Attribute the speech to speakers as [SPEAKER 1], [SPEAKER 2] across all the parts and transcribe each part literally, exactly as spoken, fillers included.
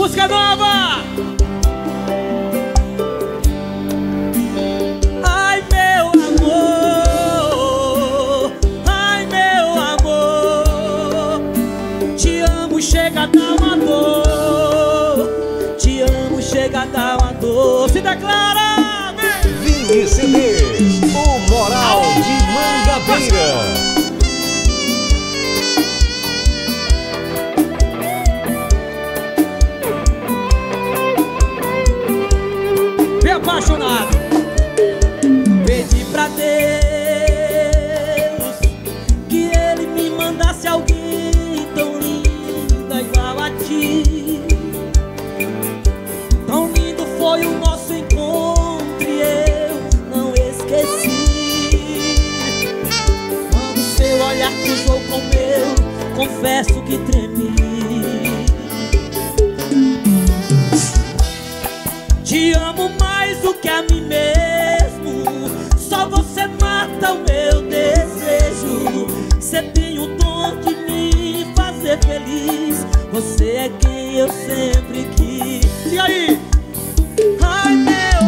[SPEAKER 1] Música nova! Ai, meu amor, ai, meu amor, te amo, chega a dar uma dor, te amo, chega a dar uma dor. Se declara, vem!
[SPEAKER 2] Vini C Ds, o Moral de Mangabeira.
[SPEAKER 1] Apaixonado, pedi pra Deus que Ele me mandasse alguém tão linda igual a ti. Tão lindo foi o nosso encontro e eu não esqueci. Quando seu olhar cruzou com o meu, confesso que tremi. Te amo mais do que a mim mesmo, só você mata o meu desejo. Você tem o dom de me fazer feliz, você é quem eu sempre quis. E aí? Ai, meu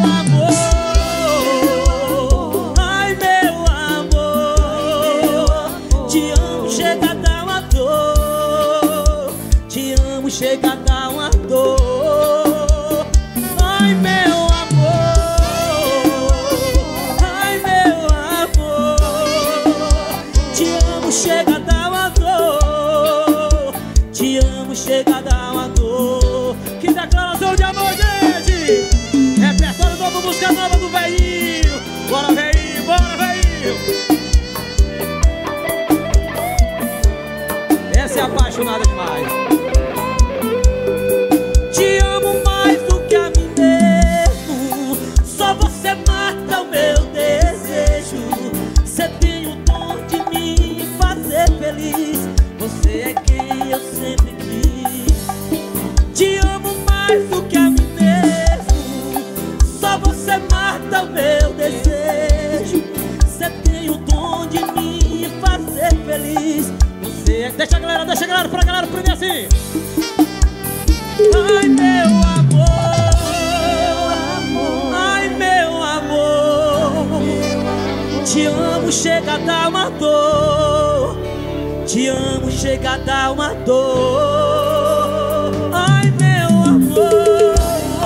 [SPEAKER 1] amor, ai, meu amor, te amo, chega a dar uma dor, te amo, chega a dar uma dor. Ai, meu amor, ai, meu amor, te amo, chega a dar uma dor, te amo, chega a dar uma dor. Que declaração de amor, gente! Repertório novo, música nova do velhinho. Bora, velhinho, bora, velhinho. Essa é apaixonada demais. Te amo mais do que a mim mesmo, só você mata o meu desejo. Você tem o dom de me fazer feliz, você é quem eu sempre quis. Te amo mais do que a mim mesmo, só você mata o meu desejo. Você tem o dom de me fazer feliz, você é... Deixa a galera, deixa a galera, pra galera aprender assim. Ai, meu amor, ai, meu amor, te amo, chega a dar uma dor, te amo, chega a dar uma dor. Ai, meu amor,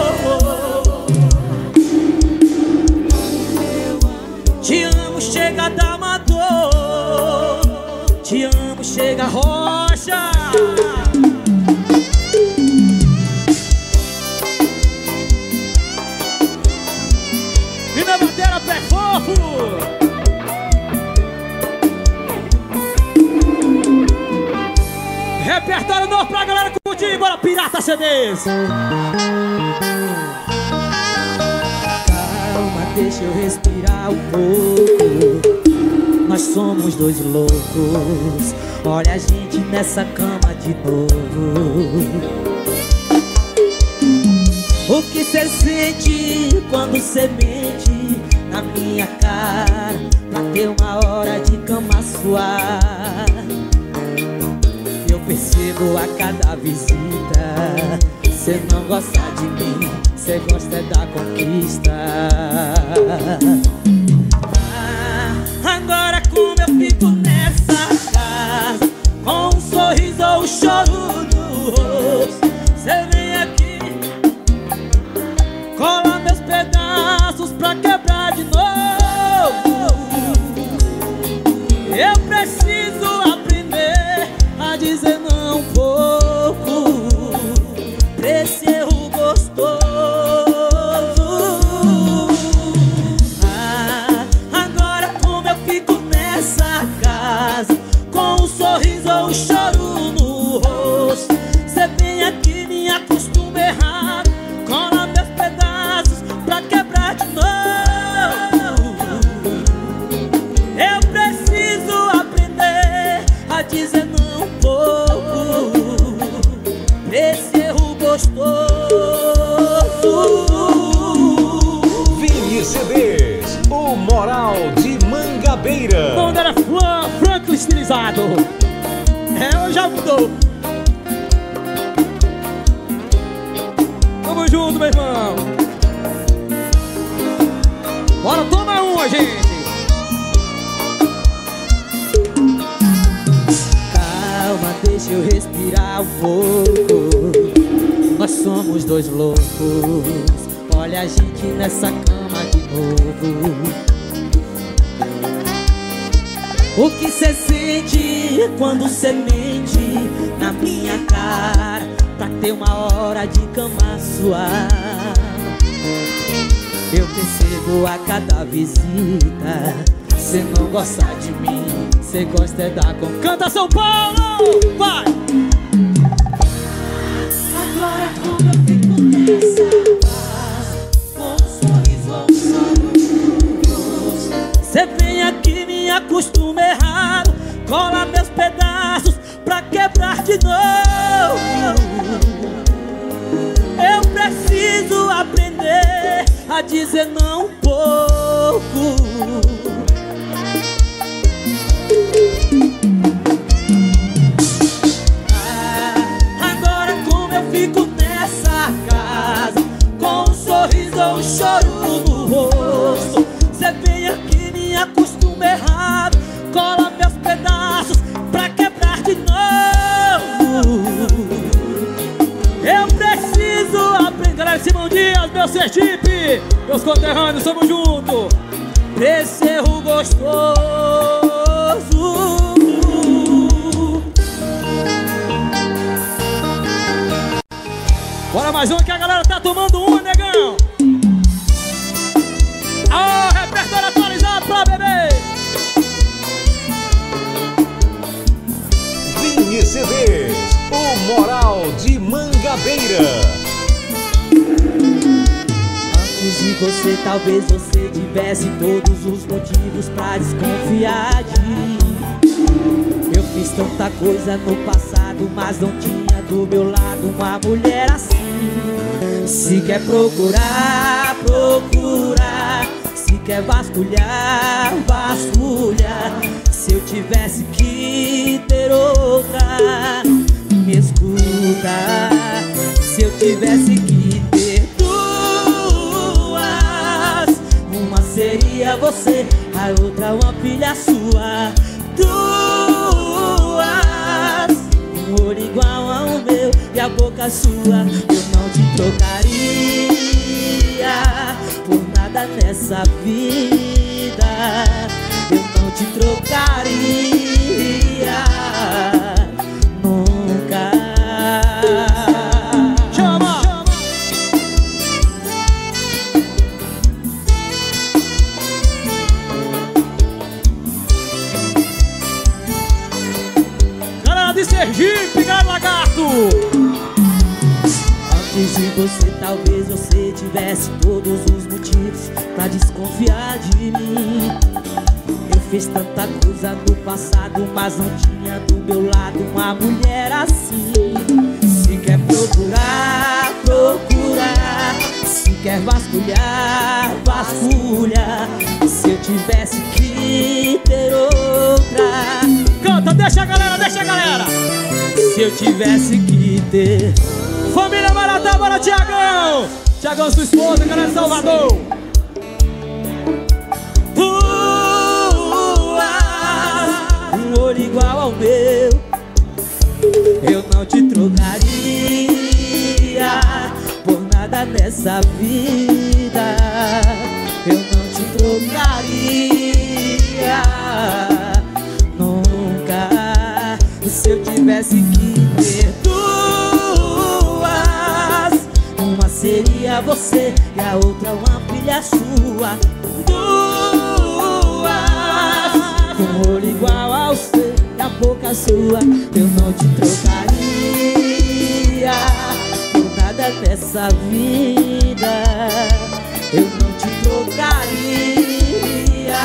[SPEAKER 1] te amo, chega a dar uma dor, te amo, chega a rocha. E na bandeira pé fofo. Repertório novo pra galera curtir. Bora, Pirata C Ds. Calma, deixa eu respirar um pouco. Nós somos dois loucos. Olha a gente nessa cama de novo. O que cê sente quando cê mente na minha cara, pra ter uma hora de cama suave? Eu percebo a cada visita, cê não gosta de mim, cê gosta da conquista. Ah, agora como eu fico nessa casa, com um sorriso ou um choro no rosto, cê vem aqui, cola meus pedaços pra quebrar de novo. Eu preciso aprender a dizer não um pouco pra esse erro gostoso. Ah, agora como eu fico nessa casa, com um sorriso ou um choro no rosto, cê vem aqui, me acostuma errado, cola meus pedaços pra quebrar de novo. Eu preciso aprender a dizer não um pouco esse erro gostoso.
[SPEAKER 2] Vini C Ds, o Moral de Mangabeira.
[SPEAKER 1] Quando era Fran, Franklin estilizado. É, hoje já mudou.
[SPEAKER 3] junto, meu irmão. Bora tomar uma, gente.
[SPEAKER 1] Calma, deixa eu respirar um pouco. Nós somos dois loucos. Olha a gente nessa cama de novo. O que cê sente quando cê mente na minha cara pra ter uma hora de cama suave? Eu percebo a cada visita, cê não gosta de mim, cê gosta é da com...
[SPEAKER 3] Canta São Paulo! Vai!
[SPEAKER 1] Agora como eu fico nessa paz, com um sorriso ao rosto. Cê vem aqui, me acostuma errado, cola meus pedaços pra quebrar de novo. Eu preciso aprender a dizer não um pouco. Ah, agora como eu fico nessa casa, com um sorriso ou um choro no rosto. Cê vem aqui, me acostuma errado, cola meus pedaços pra quebrar de novo. Eu preciso aprender.
[SPEAKER 3] Galera, Simão Dias, meu Sergipe, meus conterrâneos, somos juntos.
[SPEAKER 1] Esse erro gostoso.
[SPEAKER 3] Bora mais um que a galera tá tomando um, negão. Ó, repertório atualizado pra beber.
[SPEAKER 2] Vini C Ds, o Moral de Mangabeira.
[SPEAKER 1] Antes de você, talvez você tivesse todos os motivos pra desconfiar de mim. Eu fiz tanta coisa no passado, mas não tinha do meu lado uma mulher assim. Se quer procurar, procurar. Se quer vasculhar, vasculha. Se eu tivesse que ter outra, me escuta. Se eu tivesse que ter duas, uma seria você, a outra uma filha sua. Duas, um olho igual ao meu e a boca sua. Eu não te trocaria por nada nessa vida. Eu não te trocaria nunca.
[SPEAKER 3] Chama! Galera de Sergipe, galera lagarto!
[SPEAKER 1] Antes de você, talvez você tivesse todos os motivos pra desconfiar de mim. Eu fiz tanta coisa no passado, mas não tinha do meu lado uma mulher assim. Se quer procurar, procurar. Se quer vasculhar, vasculha. Se eu tivesse que ter outra.
[SPEAKER 3] Canta, deixa a galera, deixa a galera!
[SPEAKER 1] Se eu tivesse que ter.
[SPEAKER 3] Família Maratá, bora Tiagão! Tiagão, sua esposa, galera de Salvador!
[SPEAKER 1] Um olho igual ao meu, eu não te trocaria por nada nessa vida. Eu não te trocaria nunca. Se eu tivesse que ter duas, uma seria você e a outra uma filha sua. Duas, com um olho igual ao seu e a boca sua. Eu não te trocaria por nada dessa vida. Eu não te trocaria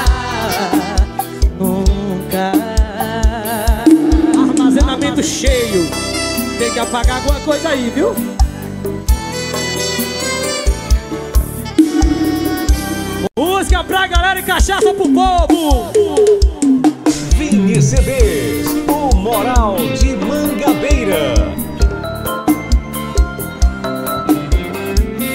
[SPEAKER 1] nunca.
[SPEAKER 3] Armazenamento cheio. Tem que apagar alguma coisa aí, viu? Música pra galera e cachaça pro povo.
[SPEAKER 2] Vini C Ds, o Moral de Mangabeira.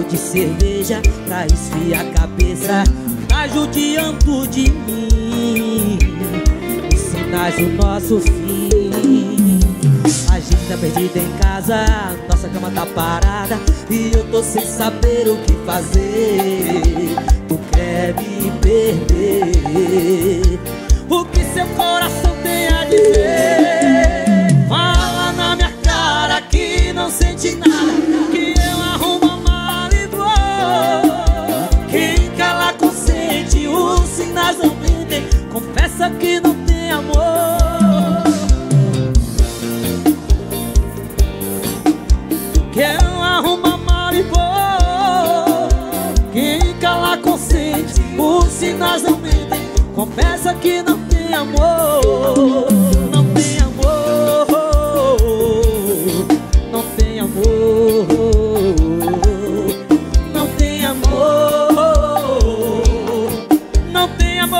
[SPEAKER 1] de cerveja pra esfriar a cabeça. Tá judiando de mim, os sinais do nosso fim. A gente tá perdida em casa, nossa cama tá parada e eu tô sem saber o que fazer. Tu quer me perder, o que seu coração tem a dizer? Fala na minha cara que não sente nada, que eu arrumo a mala e vou. Quem cala consente, os sinais não mentem, confessa que não tem amor. Que eu arrumo a mala e vou. Quem cala consente, os sinais não mentem, confessa que não tem amor. Não tem amor, não tem amor, não tem amor, não tem amor.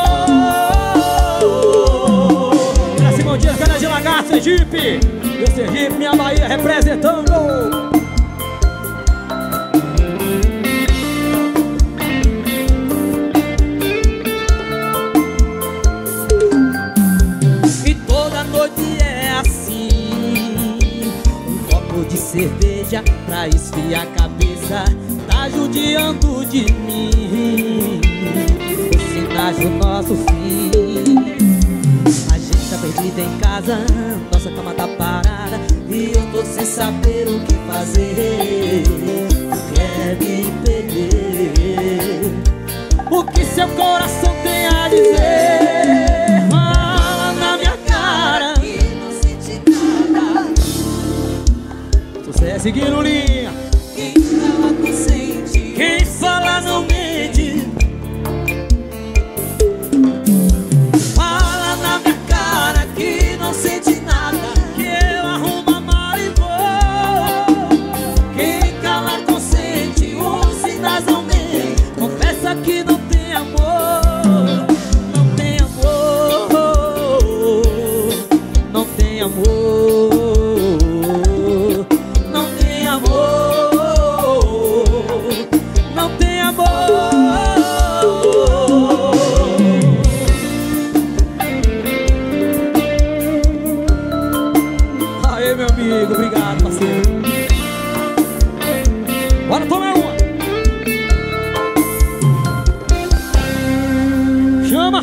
[SPEAKER 1] Pra Simão Dias, Cana de Lagarto, Sergipe. Meu Sergipe, minha Bahia representando. Cerveja pra esfriar a cabeça, tá judiando de mim, os sinais do nosso fim. A gente tá perdida em casa, nossa cama tá parada e eu tô sem saber o que fazer. Tu quer me perder, o que seu coração tem a dizer? Fala na minha cara que não sente nada. Sucesso seguindo linha. Quem fala consente, quem fala não mente. Fala na minha cara que não sente nada, que eu arrumo a mala e vou. Quem cala consente, os sinais não mentem, confessa que não tem amor. Não tem amor, não tem amor. Obrigado, parceiro. Bora tomar uma. Chama.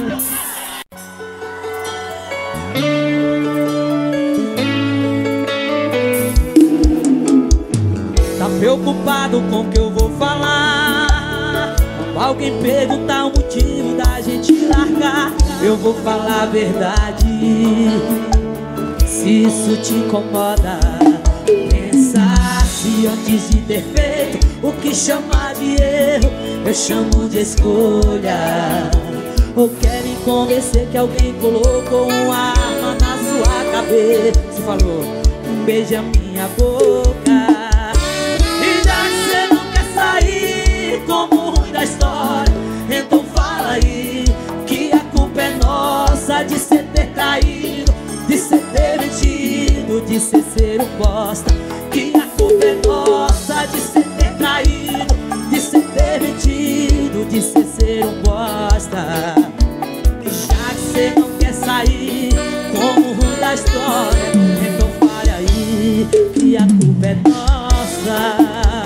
[SPEAKER 1] Tá preocupado com o que eu vou falar? Alguém perguntar o motivo da gente largar, eu vou falar a verdade. Se isso te incomoda, pensasse antes de ter feito o que chamar de erro, eu chamo de escolha. Ou quer me convencer que alguém colocou uma arma na sua cabeça e falou, beija minha boca. E já que você não quer sair como ruim da história, então fala aí que a culpa é nossa de você ter traído, de ser ter mentido, de ser ser um bosta. Que a culpa é nossa de ser ter traído, de ser ter mentido, de ser ser um bosta. E já que você não quer sair como o ruim da história, então fale aí que a culpa é nossa.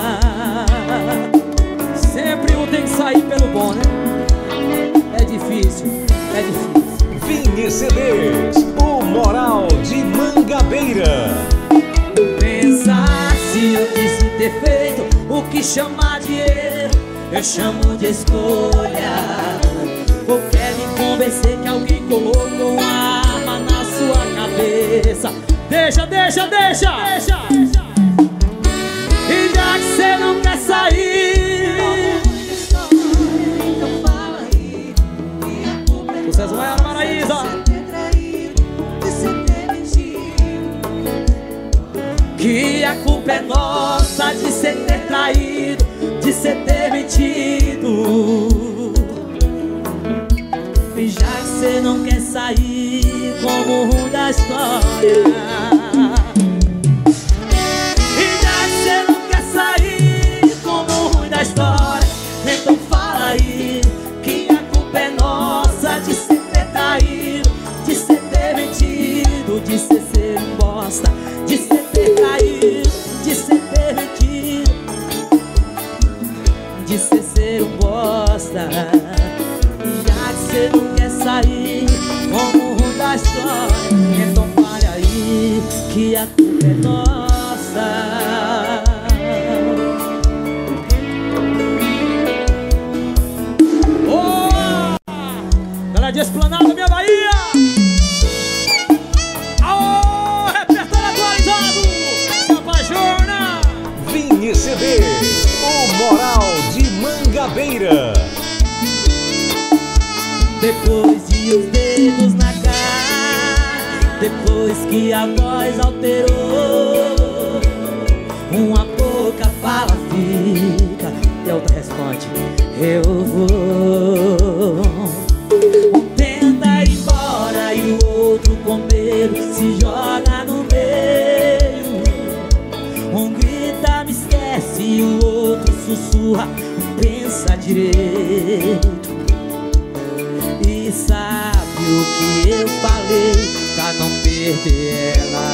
[SPEAKER 1] Sempre um tem que sair pelo bom, né? É difícil, é difícil.
[SPEAKER 2] Vini C Ds, o Moral de Mangabeira.
[SPEAKER 1] Pensasse antes de ter feito o que chamar de erro, eu chamo de escolha. Ou quer me convencer que alguém colocou uma arma na sua cabeça? Deixa, deixa, deixa, deixa. E já que você não quer sair, sucesso maior, Maraísa. Que a culpa é nossa de ser ter traído, de ser ter mentido. E já que você não quer sair como o ruim da história, e já que você não quer sair como o ruim da história. Então fala aí que a culpa é nossa de ser ter traído, de ser ter mentido, de ser ser um bosta, de ser ter traído, de ser ter mentido, de ser ser um bosta. Já que cê não quer sair como o rumo da história, então fale aí que a culpa é nossa.
[SPEAKER 3] De Esplanada, minha Bahia! Aô, repertório atualizado! Se apaixona!
[SPEAKER 2] Vini C D, o Moral de Mangabeira.
[SPEAKER 1] Depois de os dedos na cara, depois que a voz alterou, uma boca fala fica e a outra responde eu vou. E o outro com medo se joga no meio. Um grita, me esquece, e o outro sussurra, pensa direito. E sabe o que eu falei pra não perder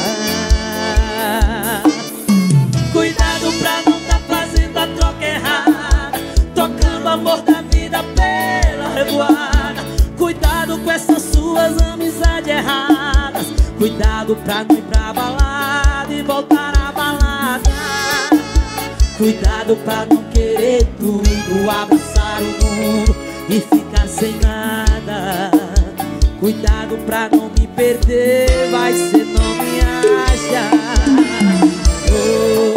[SPEAKER 1] ela? Cuidado pra não tá fazendo a troca errada, trocando o amor da vida pela revoada. Cuidado com essas suas amizades erradas. Cuidado pra não ir pra balada e voltar à balada. Cuidado pra não querer tudo, abraçar o mundo e ficar sem nada. Cuidado pra não me perder, vai cê não me acha. Oh,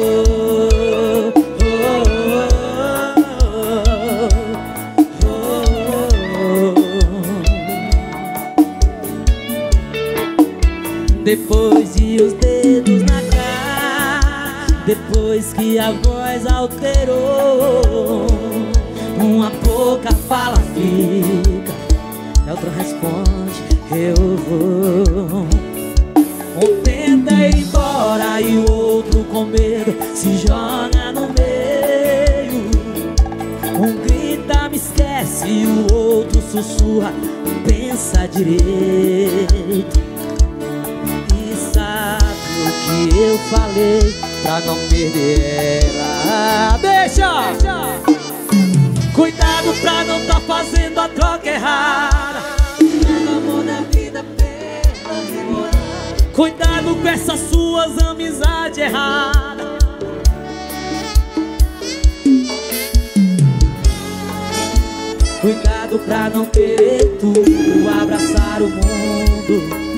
[SPEAKER 1] depois de os dedos na cara, depois que a voz alterou, uma boca fala fica, a outra responde eu vou. Um tenta ir embora e o outro com medo se joga no meio. Um grita, me esquece, e o outro sussurra, pensa direito. Que eu falei pra não perder ela. Deixa! Deixa. Cuidado pra não tá fazendo a troca errada, o amor da vida pela revoada. Cuidado com essas suas amizades erradas. Cuidado pra não querer tudo, abraçar o mundo.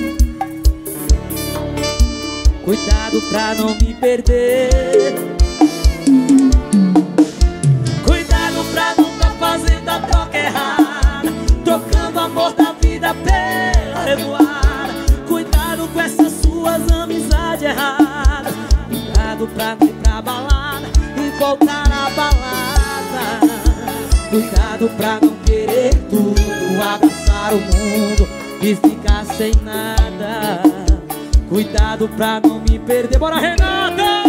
[SPEAKER 1] Cuidado pra não me perder. Cuidado pra não tá fazendo a troca errada, trocando o amor da vida pela revoada. Cuidado com essas suas amizades erradas. Cuidado pra não ir pra balada e voltar à balada. Cuidado pra não querer tudo, abraçar o mundo e ficar sem nada. Cuidado pra não me perder. Bora, Renata!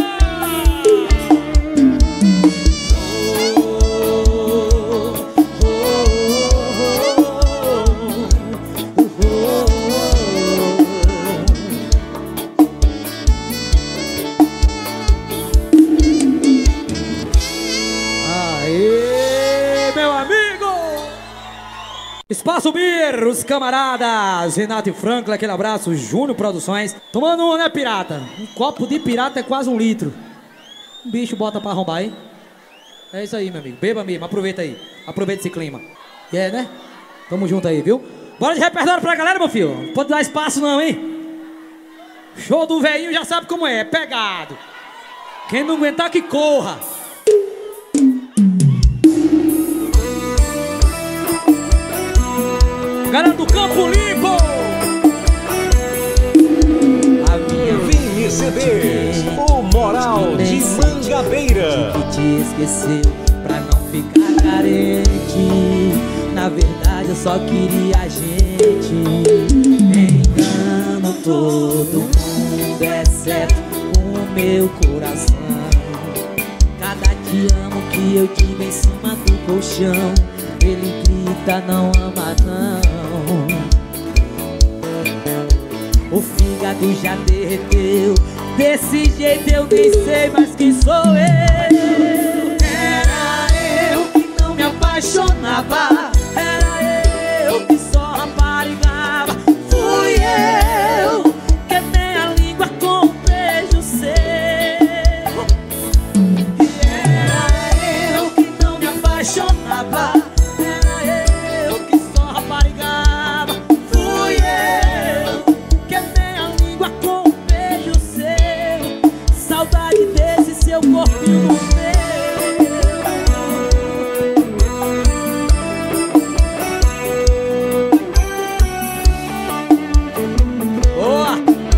[SPEAKER 3] Aê, meu amigo! Espaço Bir, os camaradas Renato e Franklin, aquele abraço. Júnior Produções. Tomando um, né, pirata? Um copo de pirata é quase um litro. Um bicho bota pra arrombar, hein? É isso aí, meu amigo. Beba mesmo, aproveita aí. Aproveita esse clima. E é, né? Tamo junto aí, viu? Bora de repertório pra galera, meu filho. Não pode dar espaço não, hein? Show do velhinho já sabe como é, é pegado. Quem não aguentar que corra. Galera do Campo Limpo.
[SPEAKER 1] A minha
[SPEAKER 2] Vini C D, o Moral de Mangabeira.
[SPEAKER 1] Que te esqueceu pra não ficar carente. Na verdade eu só queria a gente. Engano todo mundo, exceto o meu coração. Cada dia te amo que eu digo em cima do colchão. Ele grita, não ama não. O fígado já derreteu. Desse jeito eu nem sei mais quem sou eu. Era eu que não me apaixonava. Era eu que só raparigava. Fui eu que nem a língua com um beijo seu. E era eu que não me apaixonava. Era eu que só raparigava. Fui eu que nem a língua com um beijo seu. Saudade desse seu corpinho no meu. Boa!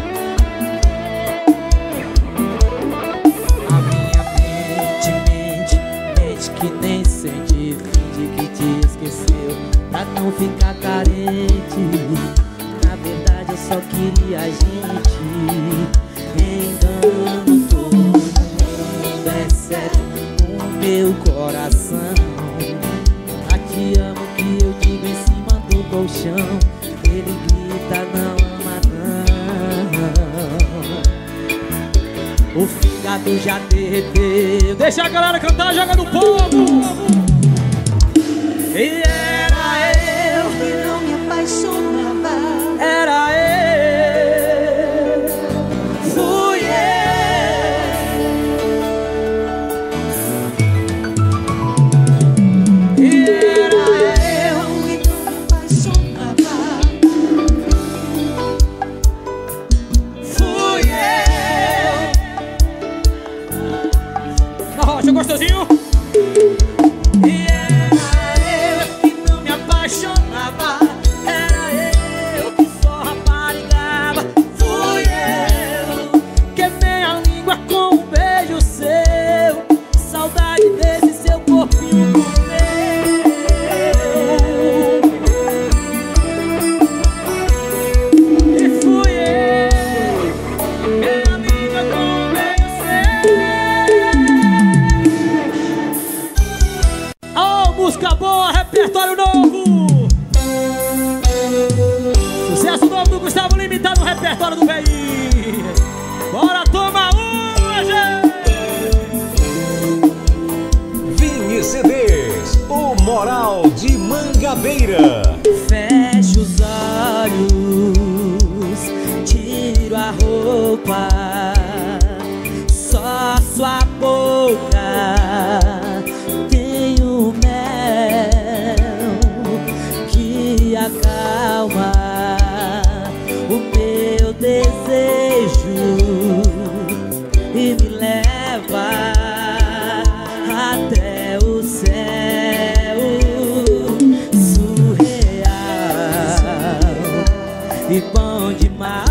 [SPEAKER 1] A minha mente mente, mente que nem sente, finge que te esqueceu pra não ficar carente. Na verdade eu só queria a gente. Engano todo mundo, exceto o meu coração. A te amo que eu digo em cima do colchão. Ele grita, não ama não. O fígado já derreteu.
[SPEAKER 3] Deixa a galera cantar, joga no povo.
[SPEAKER 1] E era eu que não me apaixonava. Era eu. Fui eu. E era eu que não me apaixonava. Fui eu.
[SPEAKER 3] Na rocha, gostosinho.
[SPEAKER 1] E era eu que não me apaixonava. Era eu que só raparigava. Fui eu que nem a língua com um beijo seu. Saudade desse seu corpinho no meu. E fui eu que a língua com um beijo seu.
[SPEAKER 3] Oh, música boa, repertório novo. Sucesso novo do Gustavo Lima, tá no repertório do velhinho. Bora tomar uma, gente.
[SPEAKER 2] Vini C Ds, o Moral de Mangabeira.
[SPEAKER 1] Fecho os olhos, tiro a roupa, só sua boca tem o mel que acalma o meu desejo e me leva até o céu surreal e bom demais.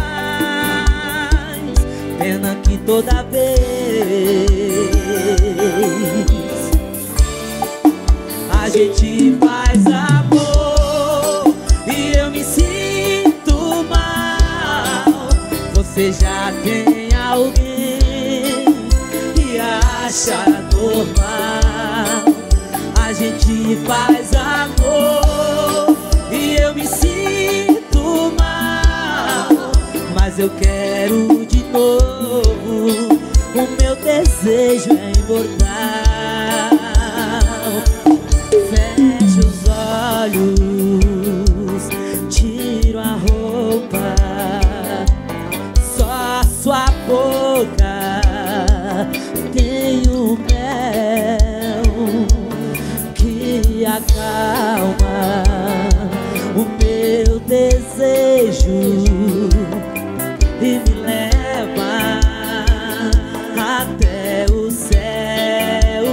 [SPEAKER 1] Pena que toda vez a gente faz amor e eu me sinto mal. Você já tem alguém e acha normal. A gente faz amor e eu me sinto mal. Mas eu quero de novo. O meu desejo é imortal. Fecho os olhos, tiro a roupa, só sua boca tem o mel que acalma o meu desejo e me leva até o céu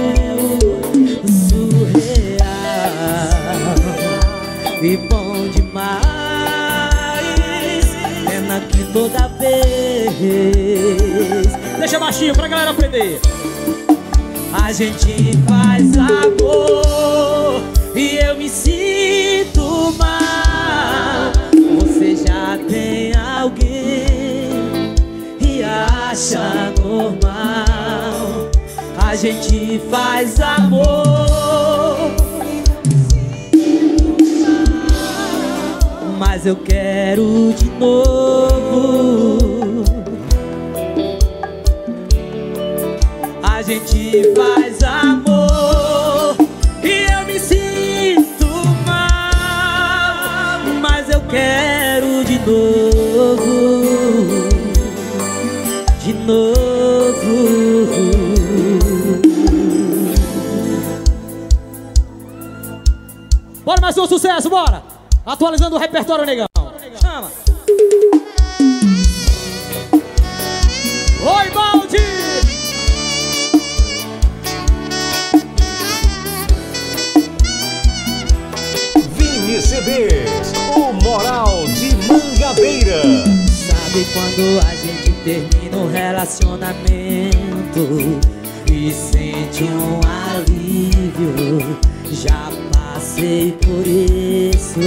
[SPEAKER 1] surreal e bom demais. Pena que toda vez.
[SPEAKER 3] Deixa baixinho pra galera aprender.
[SPEAKER 1] A gente faz amor e eu me sinto mal. Você já tem alguém e acha normal. A a gente faz amor, mas eu quero de novo. A gente faz amor e eu me sinto mal, mas eu quero de novo, de novo.
[SPEAKER 3] Bora mais um sucesso, bora! Atualizando o repertório, negão. Chama! Oi, Baldi!
[SPEAKER 2] Vini C Ds, o Moral de Mangabeira.
[SPEAKER 1] Sabe quando a gente termina um relacionamento e sente um alívio? Já passei por isso.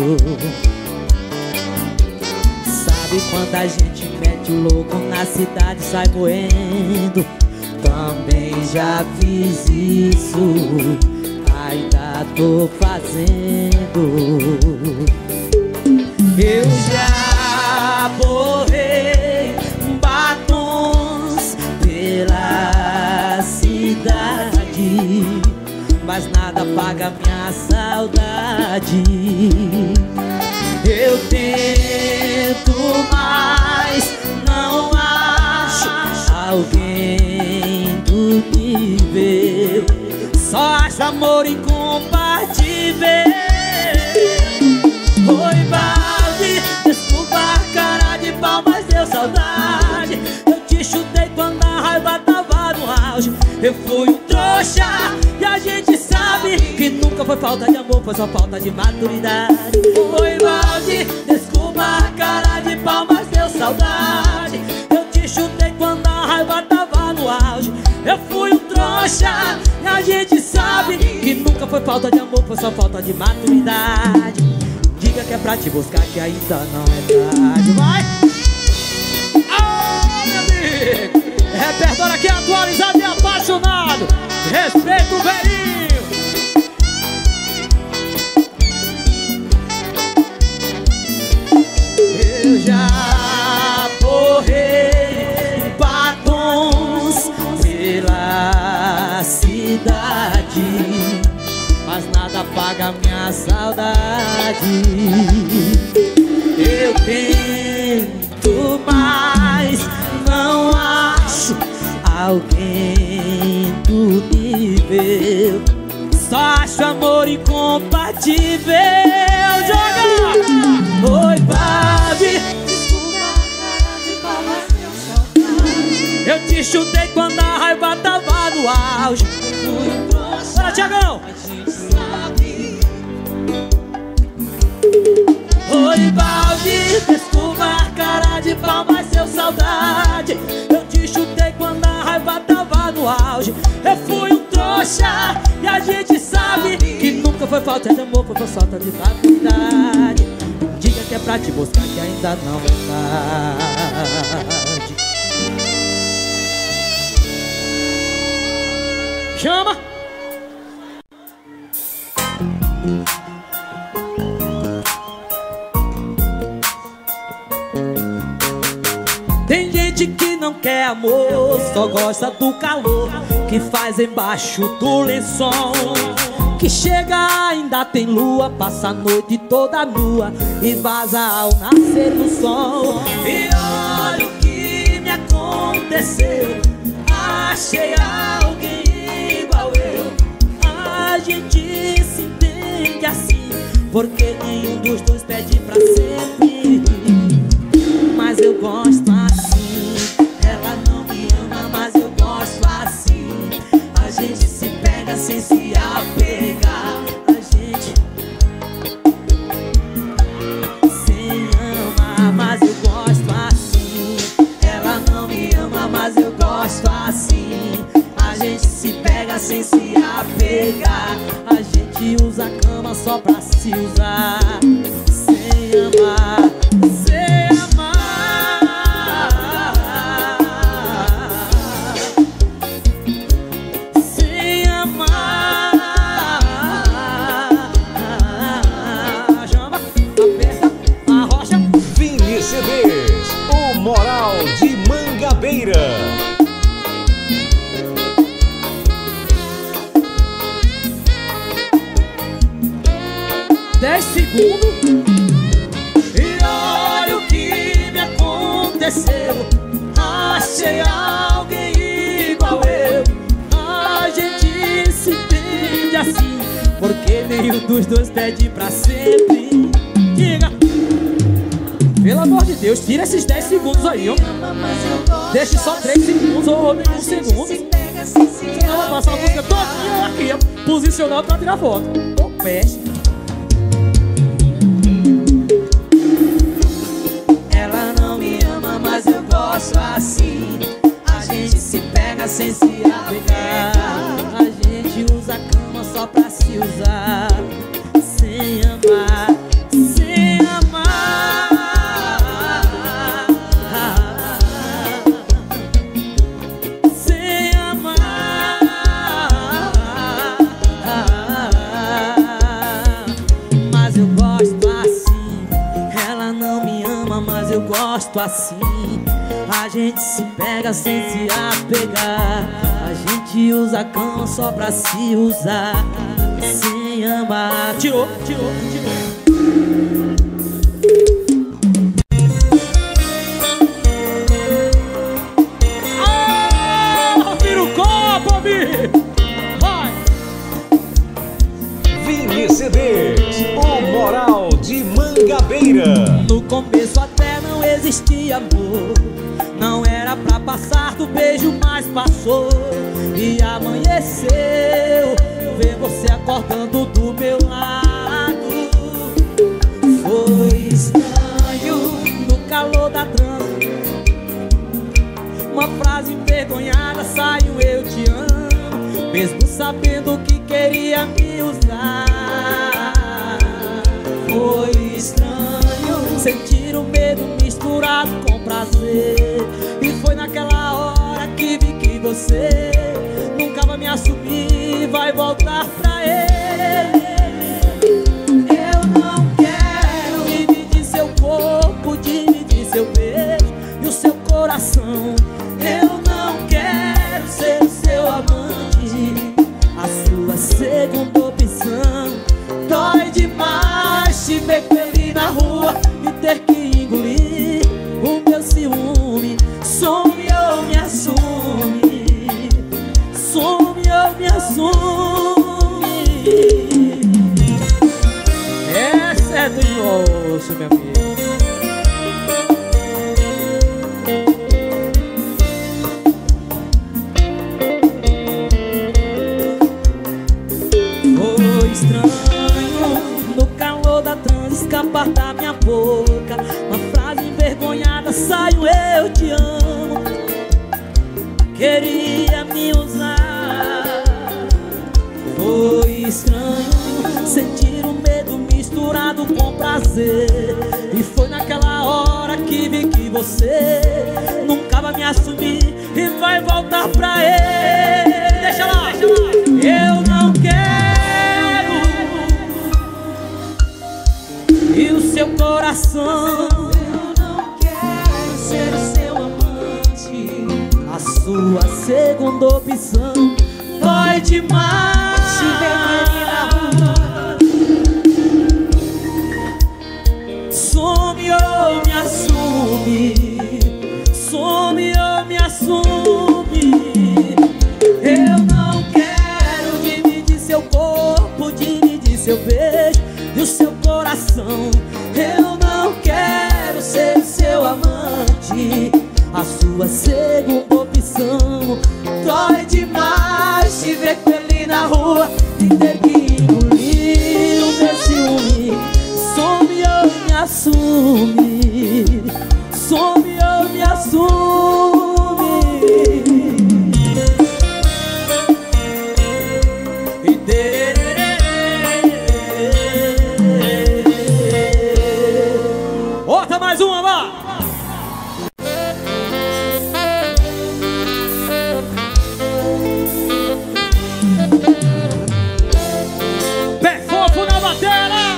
[SPEAKER 1] Sabe quando a gente mete o louco na cidade e sai moendo? Também já fiz isso, ainda tô fazendo. Eu já borrei batons pela cidade, mas nada apaga minha saudade. Eu tento, mas não acho alguém do nível. Só acho amor incompatível. Oi, Baldi, desculpa a cara de pau, mas deu saudade. Eu te chutei quando a raiva tava no auge. Eu fui um trouxa e a gente sabe que nunca foi falta de amor, foi só falta de maturidade. Oi, Baldi, desculpa a cara de pau, mas deu saudade. Eu te chutei quando a raiva tava no auge. Eu fui um trouxa e a gente sabe que nunca foi falta de amor, foi só falta de maturidade. Diga que é pra te buscar, que ainda não é tarde. Vai! Oh, meu amigo! Repertório aqui atualizado e apaixonado. Respeito o velhinho. Eu já borrei batons pela cidade, mas nada apaga minha saudade. Eu tento, mas não acho alguém do nível. Só acho amor incompatível. Joga! Oi, Baldi, eu te chutei quando a raiva tava no auge. Bora, Thiagão! Oi, Baldi, desculpa a cara de pau, mas deu saudade. Eu te chutei quando a raiva tava no auge. Eu fui um trouxa e a gente sabe que nunca foi falta de amor, foi falta de maturidade. Diga que é pra te buscar, que ainda não é tarde.
[SPEAKER 3] Chama!
[SPEAKER 1] Tem gente que não quer amor, só gosta do calor que faz embaixo do lençol. Que chega, ainda tem lua, passa a noite toda nua e vaza ao nascer do sol. E olha o que me aconteceu, achei alguém igual eu. A gente se entende assim, porque nenhum dos dois pede pra sempre. Mas eu gosto assim, ela não me ama, mas eu gosto assim. A gente se pega sem se apegar. A gente se ama, mas eu gosto assim. Ela não me ama, mas eu gosto assim. A gente se pega sem se apegar. A gente usa a cama só pra se usar, sem amar, sem amar.
[SPEAKER 3] dez segundos. E olha o que me aconteceu. Achei alguém igual eu. A gente se entende assim, porque nenhum dos dois pede pra sempre. Diga, pelo amor de Deus, tira esses dez segundos aí, ó. Deixe só três segundos ou nenhum segundo. Senão eu vou passar a música todinha aqui, ó, posicional pra tirar foto. Ô, peste.
[SPEAKER 1] Ela não me ama, mas eu gosto assim. A gente se pega sem se apegar.
[SPEAKER 3] A gente usa a cama só pra se usar, sem amar, sem amar. Sem amar. Mas eu gosto assim. Ela não me ama, mas eu gosto assim. A gente se pega sem se apegar. A gente usa a cama só pra se usar, sem amar. Tirou, tirou, tirou. Ah, vira o copo, amigo. Vai.
[SPEAKER 2] Vini C Ds, o Moral de Mangabeira.
[SPEAKER 3] No começo até não existia amor. Não era pra passar do beijo, mas passou. E amanheceu, ver você acordando do meu lado. Foi estranho, no calor da trança, uma frase envergonhada saiu: eu te amo, mesmo sabendo que queria me usar. Foi estranho sentir o medo misturado com prazer. E foi naquela hora que vi que você nunca vai me assumir, vai voltar pra ele. Eu não quero dividir seu corpo, dividir seu beijo e o seu coração. Eu não quero ser o seu amante, a sua segunda opção. Dói demais te ver com ele na rua e ter que engolir o meu ciúme. Some ou me assume, some ou me assume. Essa é do osso, meu amigo. Foi estranho, no calor da transa, escapar da minha boca uma frase envergonhada saiu: eu te amo, queria me usar. Foi estranho sentir o medo misturado com prazer. E foi naquela hora que vi que você nunca vai me assumir e vai voltar pra ele. Deixa lá, deixa lá. Eu não quero, e o seu coração.
[SPEAKER 1] Eu não quero ser o seu amante,
[SPEAKER 3] A sua segunda opção. Dói demais
[SPEAKER 1] te ver com ele na rua.
[SPEAKER 3] Some ou me assume, some ou me assume. Eu não quero dividir seu corpo, dividir seu beijo e o seu coração. Eu não quero ser seu amante, a sua segunda opção. Dói demais te ver com ele na rua e ter que engolir o meu ciúme. Some ou me assume, some ou me assume. E outra mais uma, vá! Pé fofo na bateria!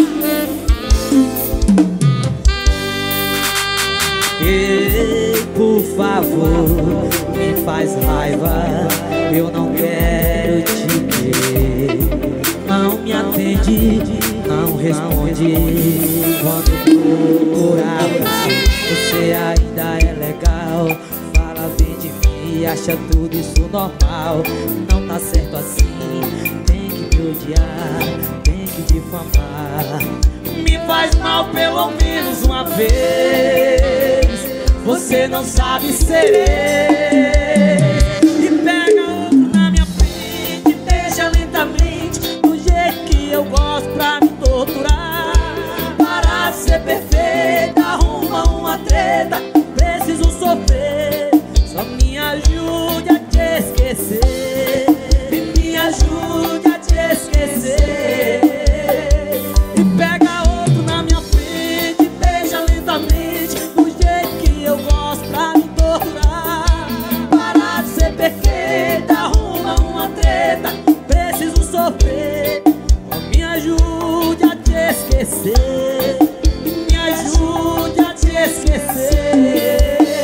[SPEAKER 3] Ei, por favor, me faz raiva, eu não quero te ver. Não me atende, não responde,
[SPEAKER 1] verdade, quando procurar você, você ainda é legal. Fala bem de mim, acha tudo isso normal. Não tá certo assim, tem que me odiar, tem que difamar. Me faz mal pelo menos uma vez. Você não sabe ser. E pega outro na minha frente, deixa lentamente do jeito que eu gosto pra me torturar. Para de ser perfeita, arruma uma treta, preciso sofrer. Só me ajude a te esquecer. Me ajude a te esquecer. E pega outro na minha frente, beija lentamente do jeito que eu gosto pra me torturar. Para de ser perfeita, arruma uma treta, preciso sofrer. Me ajude a te esquecer. Me ajude a te esquecer.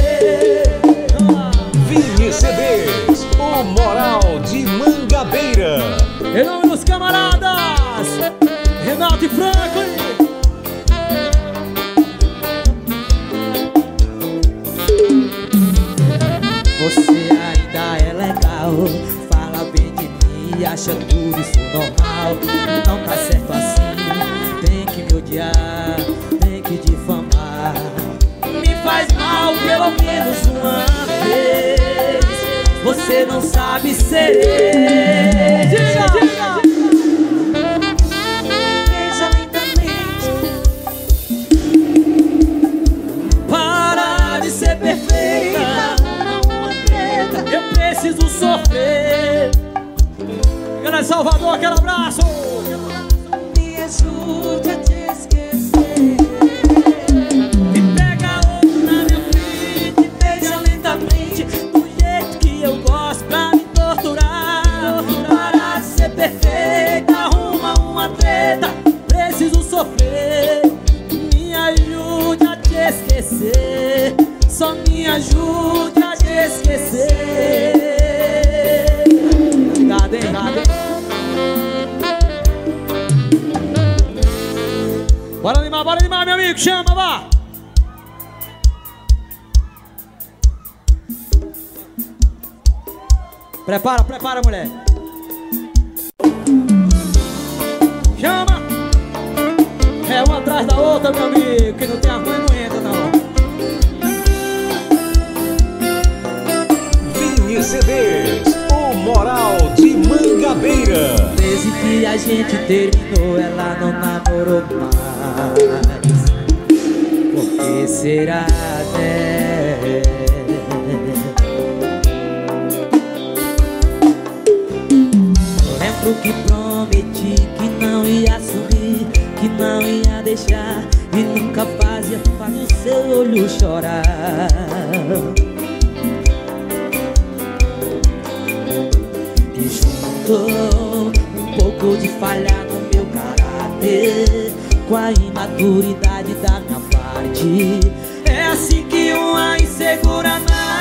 [SPEAKER 2] Vini C Ds, o Moral de Mangabeira.
[SPEAKER 3] Em nome dos camaradas Renato e Franklin.
[SPEAKER 1] Você ainda é legal, fala bem de mim, acha tudo isso normal. Não tá certo assim, tem que me odiar, tem que difamar. Me faz mal pelo menos uma vez. Você não sabe ser.
[SPEAKER 3] Diga, diga.
[SPEAKER 1] Beija lentamente. Para de ser perfeita, eu preciso sofrer.
[SPEAKER 3] Galera de Salvador, aquele abraço.
[SPEAKER 1] Me ajude a te esquecer. Me pega outro na minha frente, beija lentamente do jeito que eu gosto pra me torturar. Para de ser perfeita, arruma uma treta, preciso sofrer. Me ajude a te esquecer. Só me ajude a te esquecer.
[SPEAKER 3] Nada, hein, nada, hein. Bora animar, bora animar, meu amigo, chama, vá. Prepara, prepara, mulher. Chama. É uma atrás da outra, meu amigo, que não tem a mãe, não entra, não.
[SPEAKER 2] Vini C Ds, o Moral de Mangabeira.
[SPEAKER 1] Desde que a gente terminou, ela não namorou mais. Por que será, né? Eu lembro que prometi que não ia assumir, que não ia deixar, e nunca fazia fazer o seu olho chorar. E juntou um pouco de falha no meu caráter com a imaturidade da minha parte. É assim que uma insegura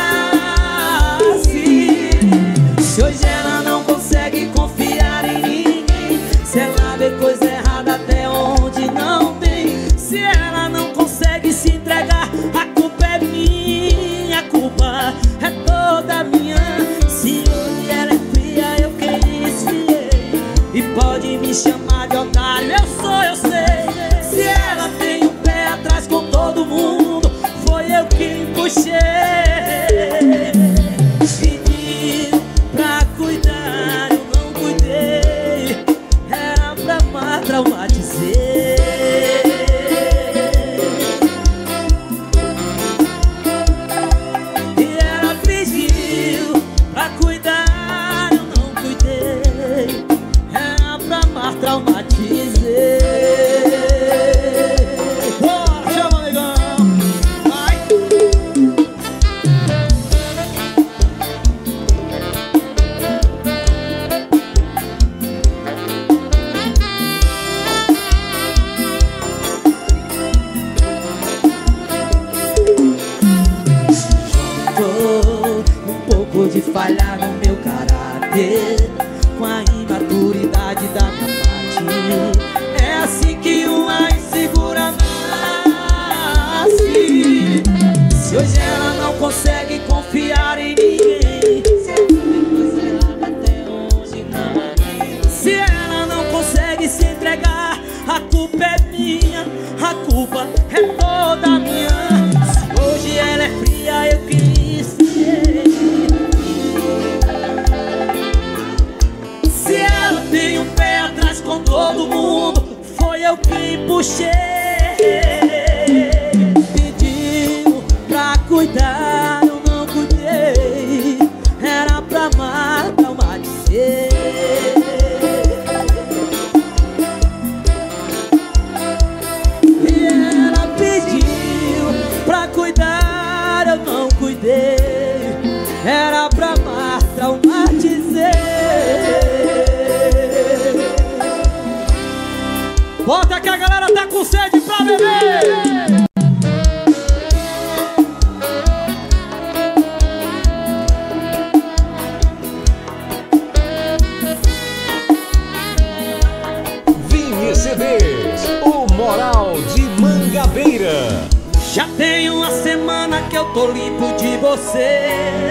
[SPEAKER 1] nasce. Se hoje ela não consegue confiar em ninguém, se ela vê coisa errada até onde não tem, se ela não consegue se entregar, a culpa é minha, a culpa é toda minha. Se hoje ela é fria, eu que esfriei, e pode me chamar de otário, eu sou, eu sei. Se ela tem o pé atrás com todo mundo, foi eu que puxei. Pediu pra cuidar, eu não cuidei, era pra amar, traumatizei. E ela pediu pra cuidar, eu não cuidei, era pra amar, traumatizei.
[SPEAKER 3] Bora, chama, negão. Vai.
[SPEAKER 1] Um pouco de falha no meu caráter com a imaturidade da minha parte. É assim que uma consegue confiar em ninguém. Se ela não consegue se entregar, a culpa é minha, a culpa é toda minha. Se hoje ela é fria, eu quis ser. Se ela tem um pé atrás com todo mundo, foi eu quem puxei. Pediu pra cuidar, eu não cuidei. Era pra amar, traumatizei. E ela pediu pra cuidar, eu não cuidei. Era pra amar, traumatizei. Bota que a galera tá com sede pra beber.
[SPEAKER 2] Vini C Ds, o Moral de Mangabeira.
[SPEAKER 1] Já tem uma semana que eu tô limpo de você,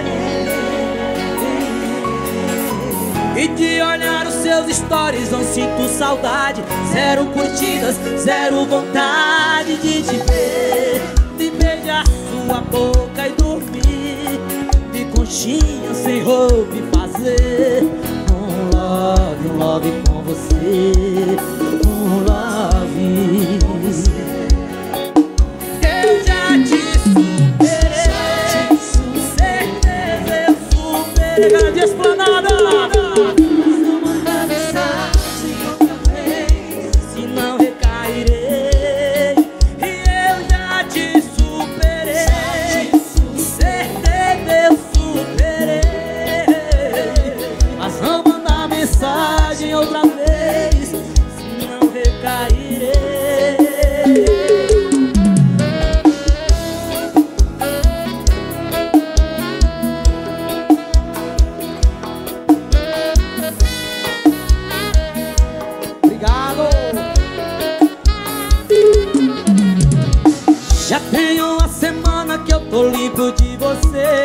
[SPEAKER 1] e de olhar os seus stories não sinto saudade. Zero curtidas, zero vontade de te ver, de beijar sua boca e dormir de conchinha sem roupa e fazer um love, um love com você, um love. Eu já te superei, certeza eu superei. Grande Esplanada. Outra vez, se não recairei. Obrigado. Já tem uma semana que eu tô limpo de você,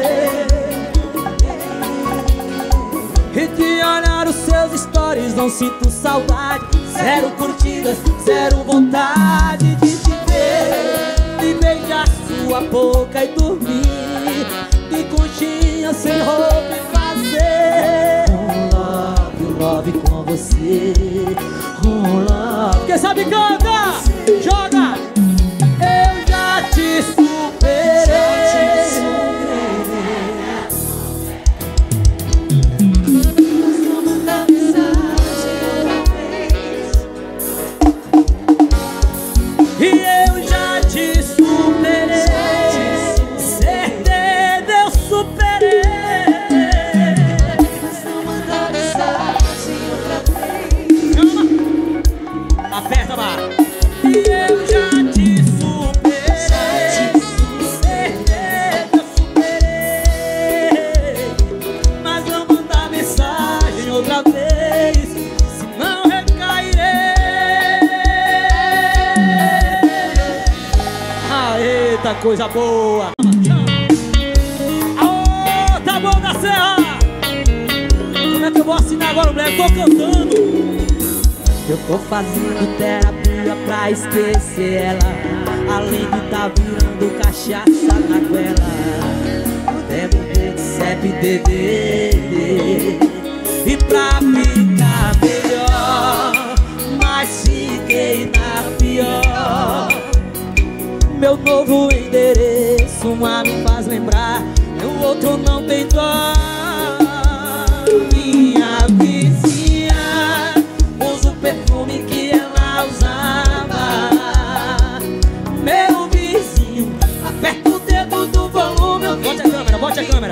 [SPEAKER 1] e de olhar os seus stories não sinto saudade. Zero curtidas, zero vontade de te ver, de beijar sua boca e dormir de conchinha sem roupa e fazer um love, um love com você, um love. Quem sabe canta, joga. Eu já te superei. E eu já te superei, certeza eu superei. Chama, aperta a barra. E eu já te superei, certeza eu superei. Mas vou mandar mensagem outra vez, senão recairei. Eita, coisa boa! Aô, tá bom da Serra! Como é que eu vou assinar agora, moleque? Tô cantando! Eu tô fazendo terapia pra esquecer ela, além de tá virando cachaça na goela. Bebo de C E P D D e pra ficar melhor, mas fiquei na pior. Meu novo endereço, uma me faz lembrar, o outro não tem dó. Minha vizinha usa o perfume que ela usava. Meu vizinho aperta o dedo do volume. Bote a câmera, bote a câmera.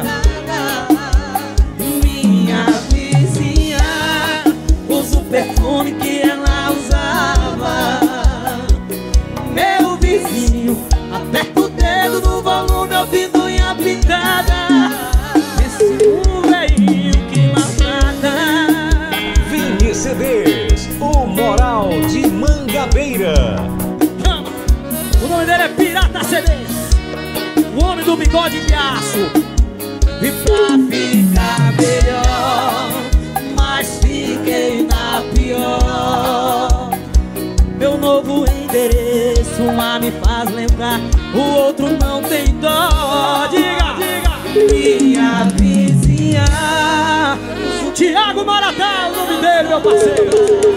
[SPEAKER 1] Minha vizinha usa o perfume que ela usava. Meu vizinho aperta o dedo no volume, ouvindo unha pintada. Esse um velhinho que maltrata.
[SPEAKER 2] Vini C Ds, o Moral de Mangabeira.
[SPEAKER 1] Chama. O nome dele é Pirata C Ds. O homem
[SPEAKER 3] do bigode de aço.
[SPEAKER 1] E pra ficar melhor, mas fiquei na pior. Meu novo endereço, uma me faz lembrar, o outro não tem dó. Diga, diga. Minha vizinha,
[SPEAKER 3] Tiago Maratá, o nome dele, meu parceiro.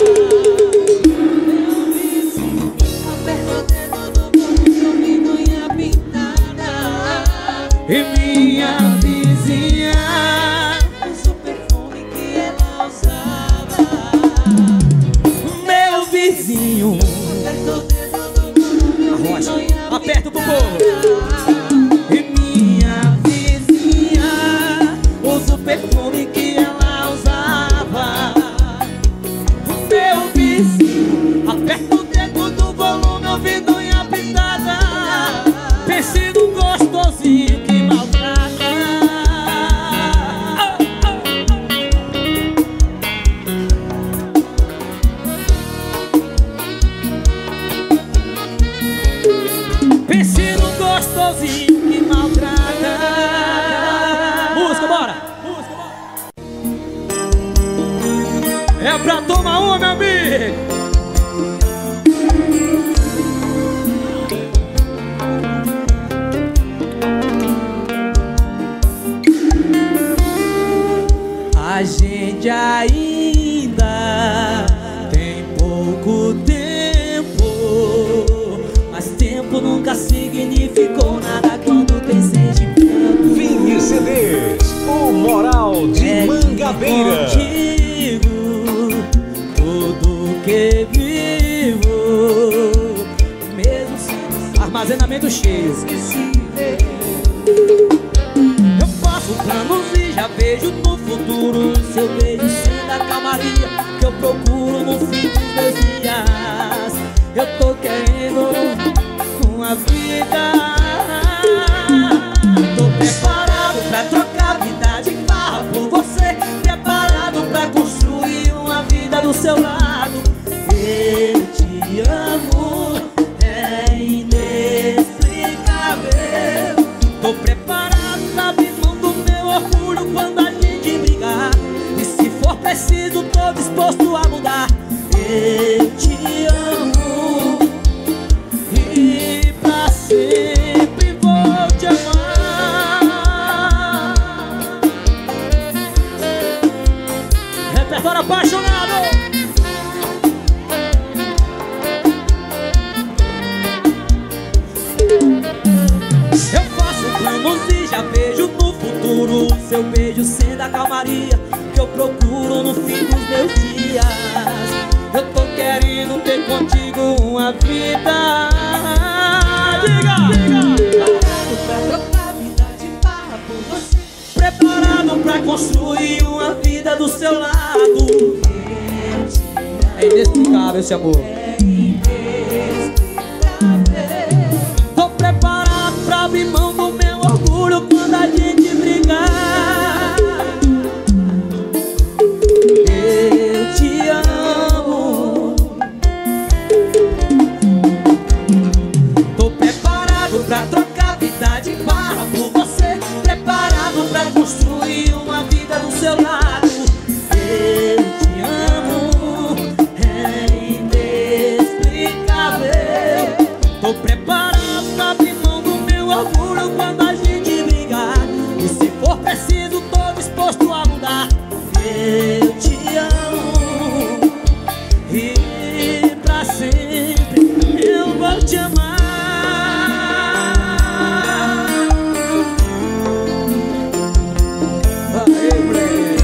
[SPEAKER 1] meu vizinho, aperta o dedo do bolso, me unha pintada.
[SPEAKER 3] E minha vizinha,
[SPEAKER 1] Usa o perfume que ela usava. Meu vizinho, aperta o dedo do bolso, me
[SPEAKER 3] Arrocha,
[SPEAKER 1] unha
[SPEAKER 3] aperta pro povo.
[SPEAKER 1] E minha vizinha usa o perfume que ela usava. Meu vizinho,
[SPEAKER 3] Aperta o
[SPEAKER 1] dedo do volume ouvindo unha pintada.
[SPEAKER 3] pense no gostosinho que maltrata. Ah, ah, ah. Pense no gostosinho que maltrata. Música, bora! Música, bora! É pra tomar uma, meu amigo!
[SPEAKER 1] A gente ainda tem pouco tempo, mas tempo nunca significou nada quando tem sentimento.
[SPEAKER 2] Vini C Ds, o Moral de
[SPEAKER 1] É
[SPEAKER 2] Mangabeira.
[SPEAKER 1] contigo tudo que vivo, mesmo sem
[SPEAKER 3] Armazenamento cheio.
[SPEAKER 1] esquecer. Eu faço planos e já vejo no futuro seu beijo sendo a calmaria que eu procuro no fim dos meus dias. Eu tô querendo uma vida, tô preparado pra trocar vida de farra por você, preparado pra construir uma vida do seu lado. Eu te amo, é inexplicável. Tô preparado pra abrir mão do meu orgulho quando a gente brigar, e se for preciso tô disposto a mudar. Eu te amo e pra sempre vou te amar.
[SPEAKER 3] Repertório apaixonado.
[SPEAKER 1] Eu faço planos e já vejo no futuro seu beijo sendo a calmaria que eu procuro no fim dos meus dias. Eu tô querendo ter contigo uma vida. Diga, diga. Preparado pra trocar vida de farra por você, preparado pra construir uma vida do seu lado.
[SPEAKER 3] É inexplicável esse amor.
[SPEAKER 1] É inexplicável. Tô preparado pra abrir mão do meu orgulho quando a gente brigar. Eu te amo. Tô preparado pra trocar vida de farra por você, preparado pra construir uma vida do seu lado. Eu te amo, é inexplicável. Tô preparado pra abrir mão do meu orgulho quando a gente brigar, e se for preciso tô disposto a mudar. Eu te amo e pra sempre eu vou te amar. Aê, moleque.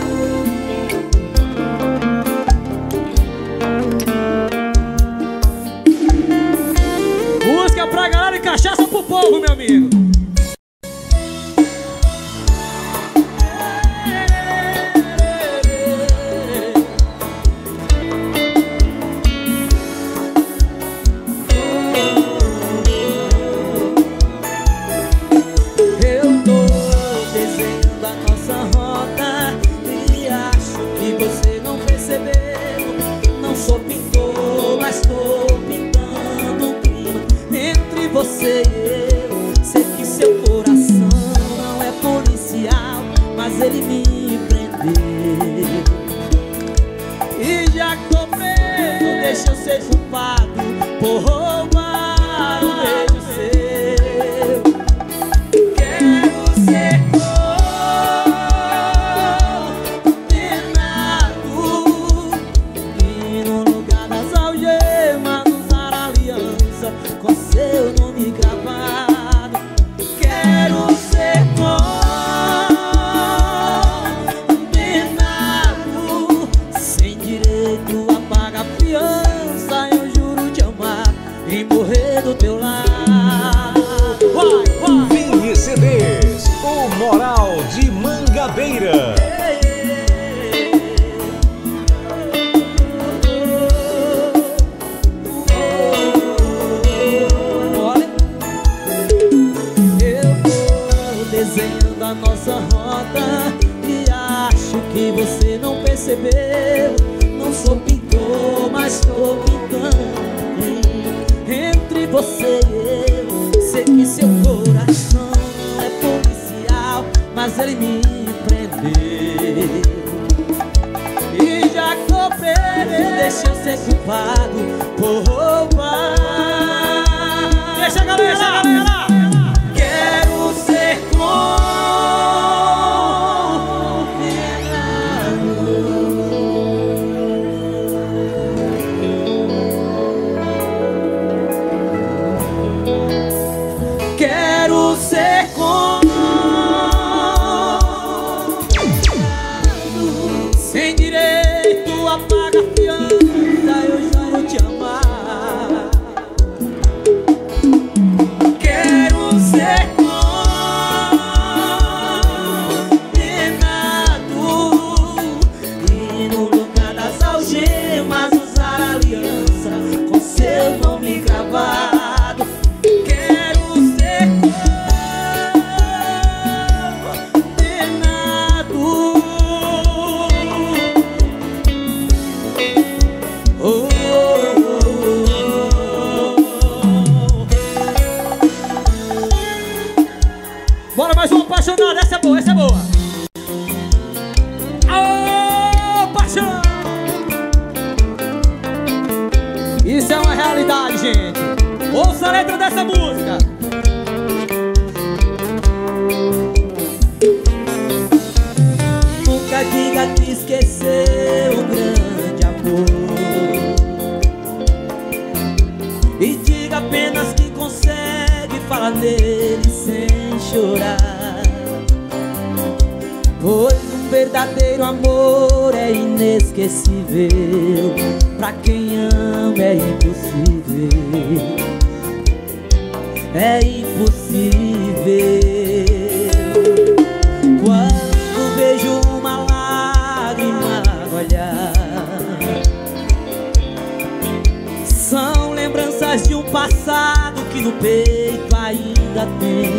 [SPEAKER 3] Música pra galera e cachaça pro povo, meu amigo.
[SPEAKER 1] Eu tô desenhando a nossa rota e acho que você não percebeu. Não sou pintor, mas tô pintando um clima entre você e eu. Sei que se deixa eu ser culpado por roubar um beijo seu. Quero ser condenado e no lugar das algemas usar aliança com seu nome gravado. Quero ser condenado sem direito a pagar fiança. Eu juro te amar e morrer do teu lado. Vai, vai.
[SPEAKER 2] Vini C Ds, o Moral de Mangabeira.
[SPEAKER 1] Olha, eu vou desenhando a nossa rota e acho que você não percebeu. Não sou pintor, mas tô pintando entre você e eu. Sei que seu coração é policial, mas ele me prendeu. E já que tô preso, deixa eu ser culpado por roubar. Deixa a galera, deixa a galera. Quero ser condenado. Quero ser condenado sem direito a pagar fiança. Eu juro te amar. Quero ser condenado e no lugar das algemas usar aliança com seu nome gravado. Quero ser condenado. Oh, oh, oh. Bora mais uma apaixonada, essa é boa, essa é boa. Ô, paixão! Isso é uma realidade, gente. Ouça a letra dessa música. Nunca diga que esqueceu um grande amor, e diga apenas que consegue falar dele sem chorar. Pois um verdadeiro amor é inesquecível, pra quem ama é impossível. É impossível. Quando vejo uma lágrima no olhar, são lembranças de um passado que no peito ainda tem.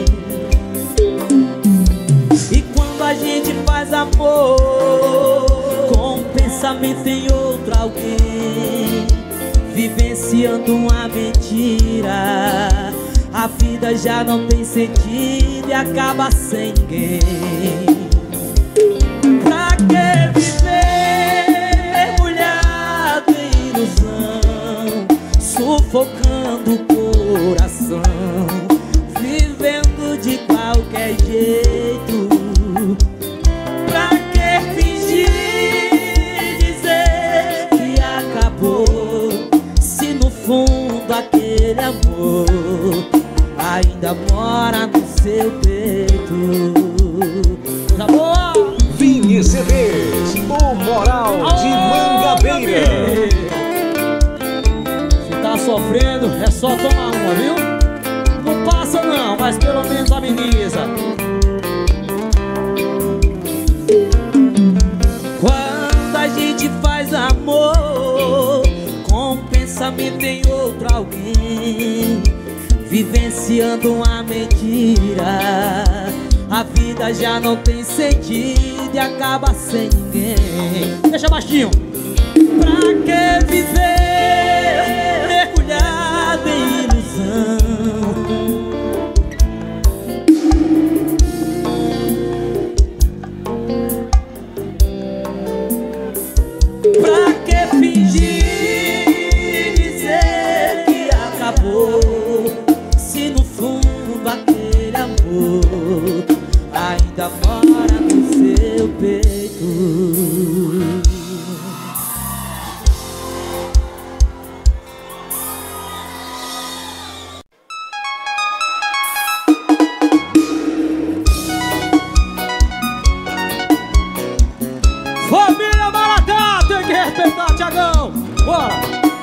[SPEAKER 1] E quando a gente faz amor com um pensamento em outro alguém, vivenciando uma mentira, a vida já não tem sentido e acaba sem ninguém. Pra que viver mergulhado em ilusão, sufocando o coração, vivendo de qualquer jeito? Pra que fingir dizer que acabou, se no fundo aquele amor ainda mora no seu peito? Tá boa?
[SPEAKER 2] Vini C Ds, o Moral de Mangabeira.
[SPEAKER 1] Se tá sofrendo, é só tomar uma, viu? Não passa não, mas pelo menos ameniza. Quando a gente faz amor com um pensamento em outro alguém, vivenciando uma mentira, a vida já não tem sentido e acaba sem ninguém. Deixa baixinho. Pra que viver mergulhado em ilusão? Pra que fingir
[SPEAKER 3] Tiagão, bora!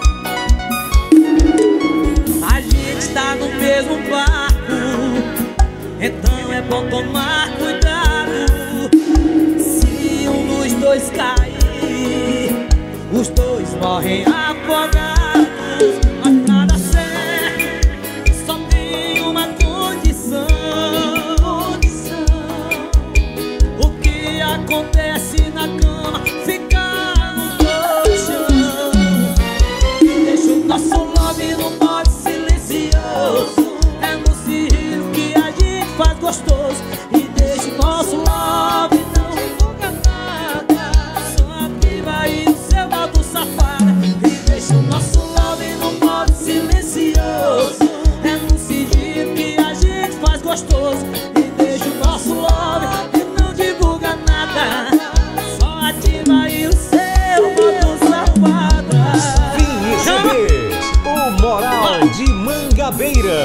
[SPEAKER 1] A gente tá no mesmo barco, então é bom tomar cuidado. Se um dos dois cair, os dois morrem afogados. Mas pra dar certo, só tem uma condição. O que acontece na cama fica no colchão. Deixa o nosso love no modo silencioso. É no sigilo que a gente faz gostoso. E deixa o nosso love não divulga nada. Só ativa aí o seu modo safada. E deixa o nosso love no modo silencioso. É no sigilo que a gente faz gostoso. E deixa o nosso love e não divulga nada. Só ativa aí o seu modo safada.
[SPEAKER 2] Vini C Ds, o Moral de Mangabeira.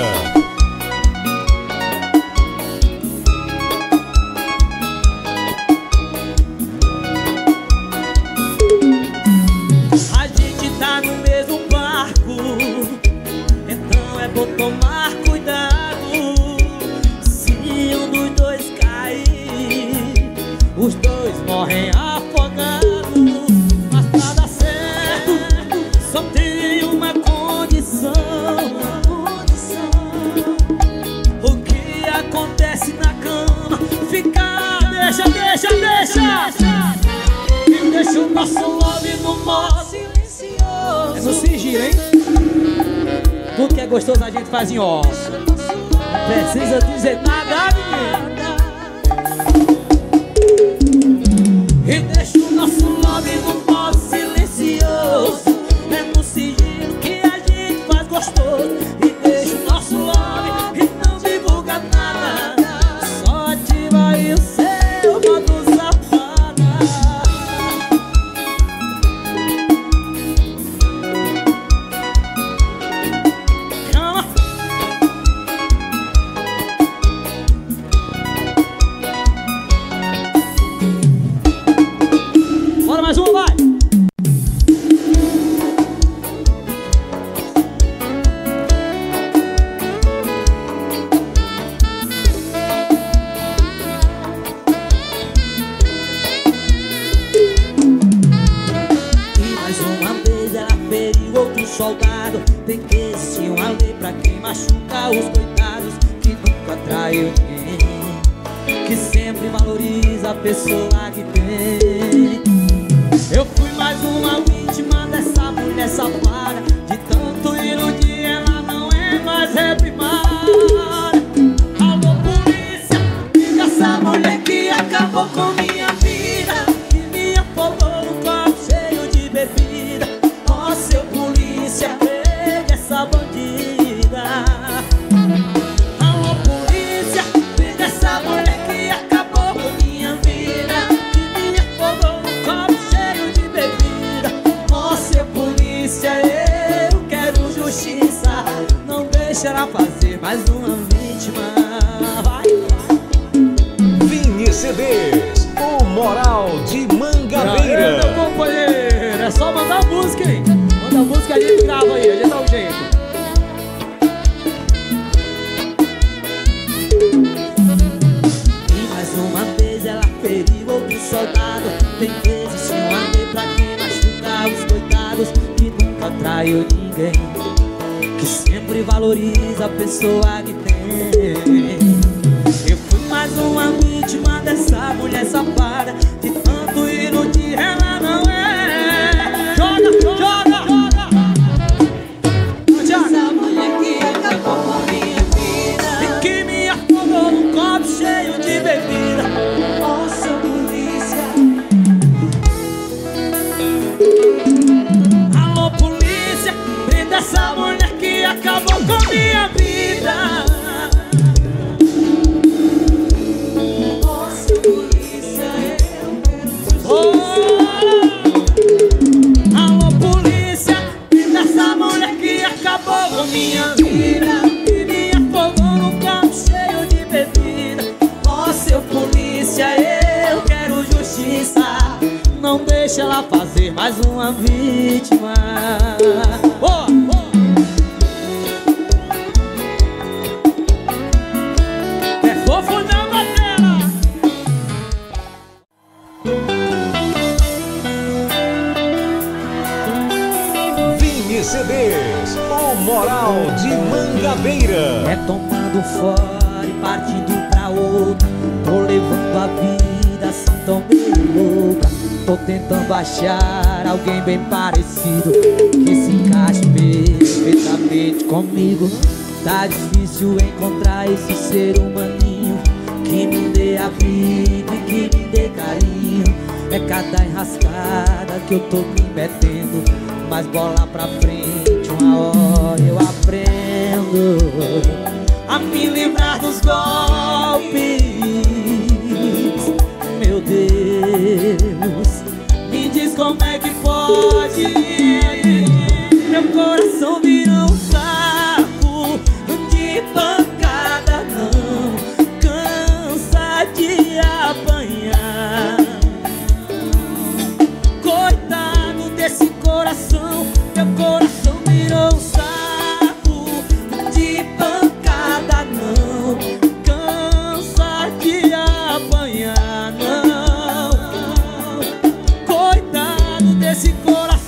[SPEAKER 1] A gente tá no mesmo barco, então é bom tomar cuidado. Se um dos dois cair, os dois morrem afogados. Mas pra dar certo, só tem uma condição. O que acontece na cama fica, deixa, deixa, deixa. E deixa o nosso love no modo silencioso.
[SPEAKER 3] É no sigilo, hein? Tudo que é gostoso a gente faz em off. Não precisa dizer nada, menino.
[SPEAKER 1] E deixa o nosso love no modo silencioso. É no sigilo que a gente faz gostoso. E deixa o nosso love e não divulga nada. Só ativa aí o seu modo safada. Calma.
[SPEAKER 3] Bora mais uma, vai!
[SPEAKER 1] E mais uma vez ela feriu outro soldado. Tem que existir uma lei pra quem machuca os coitados. Que nunca traiu ninguém, que sempre valoriza a pessoa que tem. Eu fui mais uma vítima dessa mulher safada. De tanto iludir ela não é mais reprimada. Alô polícia, liga essa mulher que acabou com minha vida. Que me afogou no copo cheio de bebida. Ó seu polícia, pega essa bandida. Alô polícia, liga essa mulher que acabou com minha vida. Que me afogou no copo cheio de bebida. Ó seu polícia, eu quero justiça. Não deixa ela fazer mais uma vítima. Vai,
[SPEAKER 2] Vini C Ds, o Moral de
[SPEAKER 3] Aê, meu
[SPEAKER 2] Mangabeira.
[SPEAKER 3] companheiro, é só mandar música, hein? Manda música, a gente grava aí, a gente dá um jeito.
[SPEAKER 1] E mais uma vez ela feriu outro soldado. Tem que existir uma lei pra quem machuca os coitados. Que nunca traiu ninguém, que sempre valoriza a pessoa que tem. Eu fui mais uma vítima dessa mulher safada. De tanto iludir ela não é. Joga, joga, joga. Essa mulher que acabou com minha vida. E que me afogou num copo cheio de bebida. Nossa polícia. Alô polícia, prenda essa mulher que acabou com minha vida. Nossa polícia, eu quero. Oh! Alô polícia, prenda essa mulher que acabou com minha vida. Que me afogou num copo cheio de bebida. Ó seu polícia, eu quero justiça. Não deixa ela fazer mais uma vítima. Boa, boa. É fofo na batela.
[SPEAKER 2] Vini C Ds, o Moral de Mangabeira.
[SPEAKER 1] É tomando fora e partindo pra outra. Tô levando a vida assim tão meio louca. Tô tentando achar alguém bem parecido que se encaixe perfeitamente comigo. Tá difícil encontrar esse ser humaninho que me dê abrigo e que me dê carinho. É cada enrascada que eu tô me metendo, mas bola pra frente, uma hora eu aprendo a me livrar dos golpes. Meu Deus, me diz como é que pode. Meu coração vira um saco de pancada, não cansa de apanhar. Coitado desse coração, meu coração virou um saco de pancada, não cansa de apanhar, não. Coitado desse coração.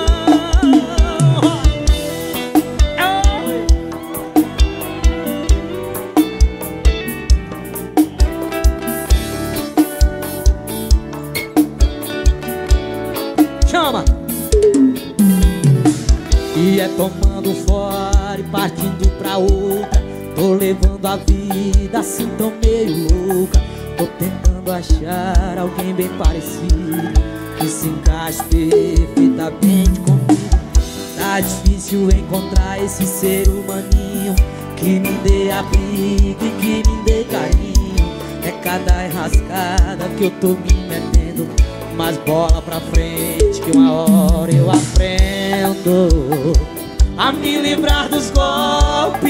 [SPEAKER 1] Chama! E é tomando fora e partindo pra outra. Tô levando a vida assim tão meio louca. Tô tentando achar alguém bem parecido que se encaixe perfeitamente comigo. Tá difícil encontrar esse ser humaninho que me dê abrigo e que me dê carinho. É cada enrascada que eu tô me metendo, mas bola pra frente que uma hora eu aprendo a me livrar dos golpes.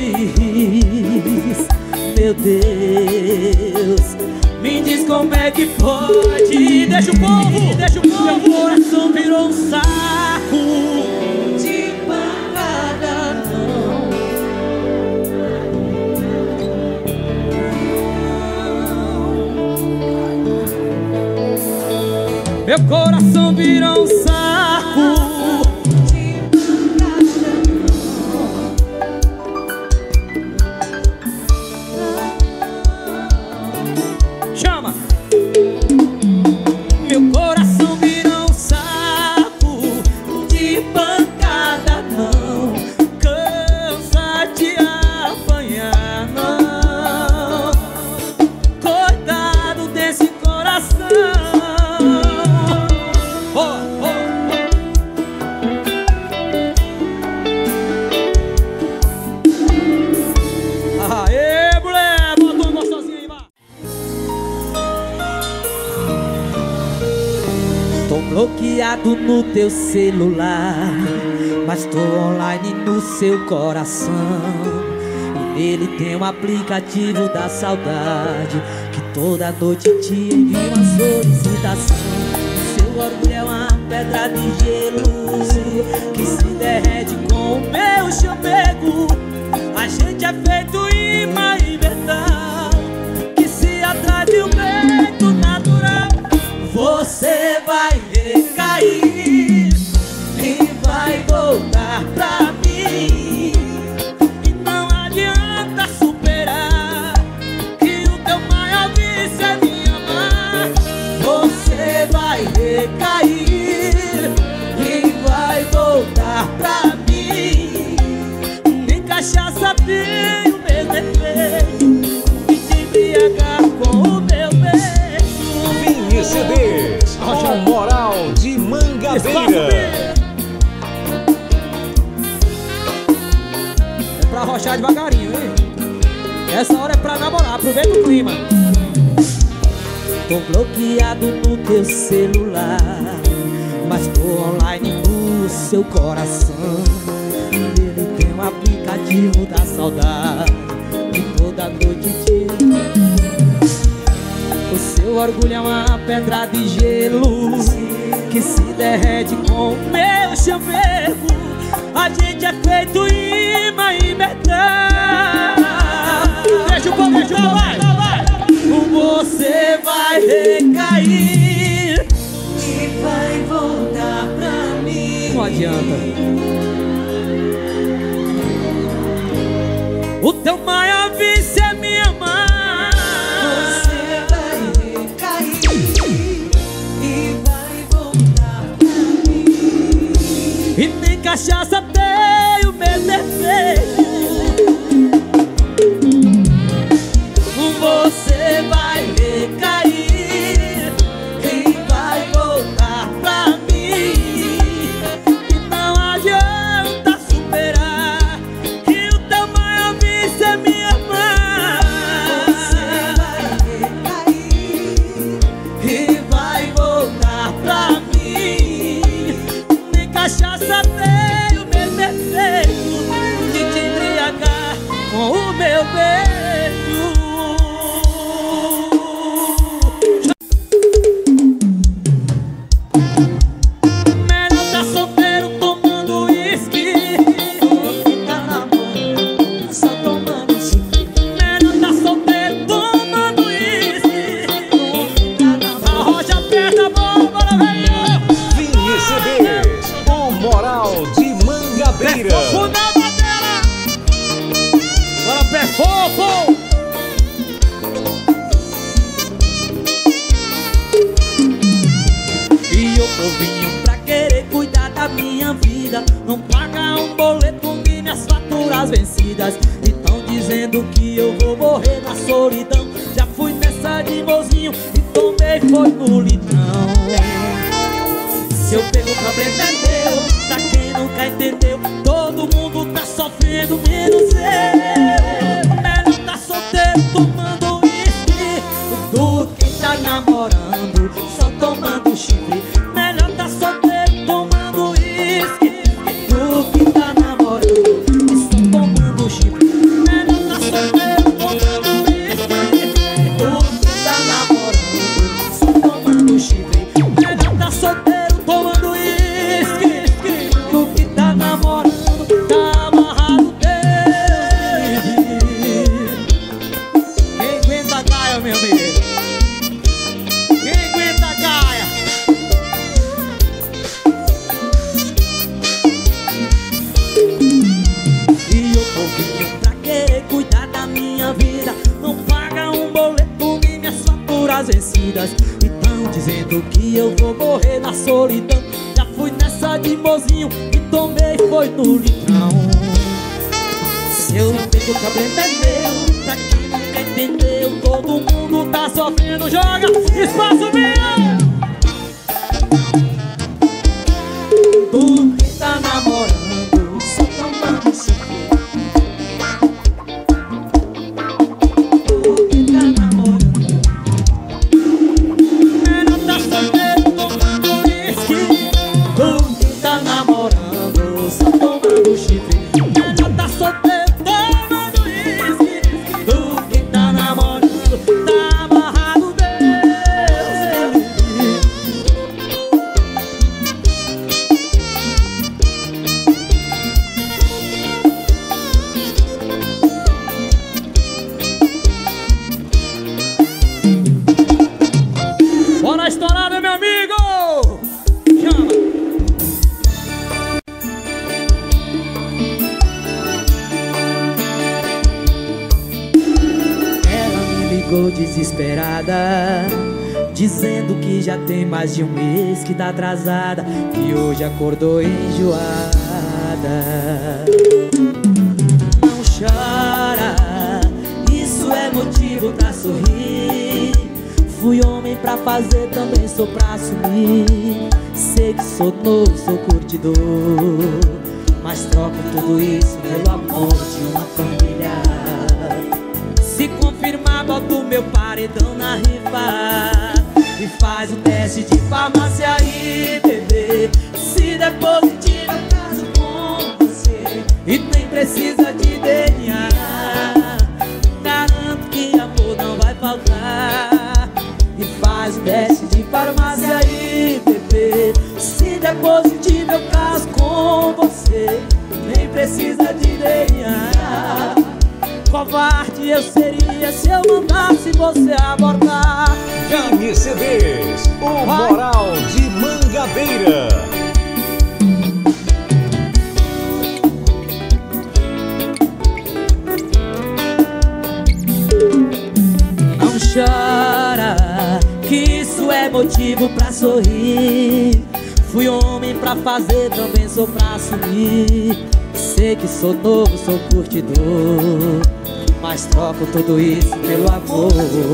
[SPEAKER 1] Meu Deus, me diz como é que pode. Deixa o povo, deixa o povo. Meu coração virou um saco de pancada, não. Meu coração virou um saco. Chama! Meu coração virou um saco de pancada, não cansa de apanhar, não. Coitado desse coração. Bloqueado no teu celular, mas tô online no seu coração. E nele tem um aplicativo da saudade que toda noite te envia uma solicitação. O seu orgulho é uma pedra de gelo que se derrete com o meu chamego. A gente é feito imã e metal que se atrai de um jeito natural. Você vai recair e vai voltar pra mim. E não adianta superar que o teu maior vício é me amar. Você vai recair e vai voltar pra mim. Nem cachaça tem o mesmo efeito e te embriagar com o meu beijo.
[SPEAKER 2] Vini C Ds, o Moral de Mangabeira.
[SPEAKER 3] É pra arrochar devagarinho, hein? Essa hora é pra namorar, aproveita o clima.
[SPEAKER 1] Tô bloqueado no teu celular, mas tô online no seu coração. Ele tem um aplicativo da saudade que toda noite te... O seu orgulho é uma pedra de gelo que se derrete com o meu chamego. A gente é feito imã e metal. Deixa o povo, deixa o povo, vai, vai. Você vai recair e vai voltar pra mim.
[SPEAKER 3] Não adianta.
[SPEAKER 1] O teu maior vício é me amar. Você vai recair e vai voltar pra mim. E nem cachaça tem o mesmo efeito. Você vai recair e vai voltar pra mim. E não adianta superar que o teu maior vício é me amar. Você vai recair e vai voltar pra mim. Nem cachaça tem o mesmo efeito de te embriagar com o meu beijo. Não paga um boleto e minhas faturas vencidas. E tão dizendo que eu vou morrer na solidão. Já fui nessa de mozinho e tomei foi no litrão. Se eu pego o problema é meu, pra quem nunca entendeu. Todo mundo tá sofrendo menos eu. Melhor tá solteiro tomando uísque do que tá namorando só tomando chifre. Melhor tá solteiro tomando uísque do que tá namorando e só tomando chifre. Melhor tá solteiro tomando uísque do que tá namorando só tomando chifre. Melhor tá solteiro tomando uísque do que tá namorando, tá amarrado dele. Quem aguenta a gaia, meu amigo? Quem aguenta a gaia? E eu tô vindo pra querer cuidar da minha vida. Não paga um boleto e minhas faturas vencidas. E tão dizendo que eu vou morrer na solidão. Já fui nessa de mozinho e tomei foi no litrão. Se eu não pego o problema é meu, pra quem nunca entendeu. Todo mundo tá sofrendo, joga espaço meu. Tu que tá namorando só tomando chifre. Tu que tá namorando melhor tá solteiro tomando uísque. Tu que tá namorando só tomando chifre. Melhor tá solteiro tomando uísque. Tu que tá namorando tá amarrado dele. Bora estourar, meu amigo! Chama! Ela me ligou desesperada, dizendo que já tem mais de um mês que tá atrasada e hoje acordou enjoada. Não chora, isso é motivo pra sorrir. Fui homem pra fazer, também sou pra assumir. Sei que sou novo, sou curtidor, mas troco tudo isso pelo amor de uma família. Se confirmar, boto meu paredão na rifa e faz o teste de farmácia aí, bebê. Se der positivo, eu caso com você e nem precisa de D N A. Garanto que amor não vai faltar. eu seria se eu mandasse você abortar.
[SPEAKER 2] Vini C Ds, o Moral de Mangabeira.
[SPEAKER 1] Não chora, que isso é motivo pra sorrir. Fui homem pra fazer, também sou pra assumir. Sei que sou novo, sou curtidor, mas troco tudo isso pelo amor.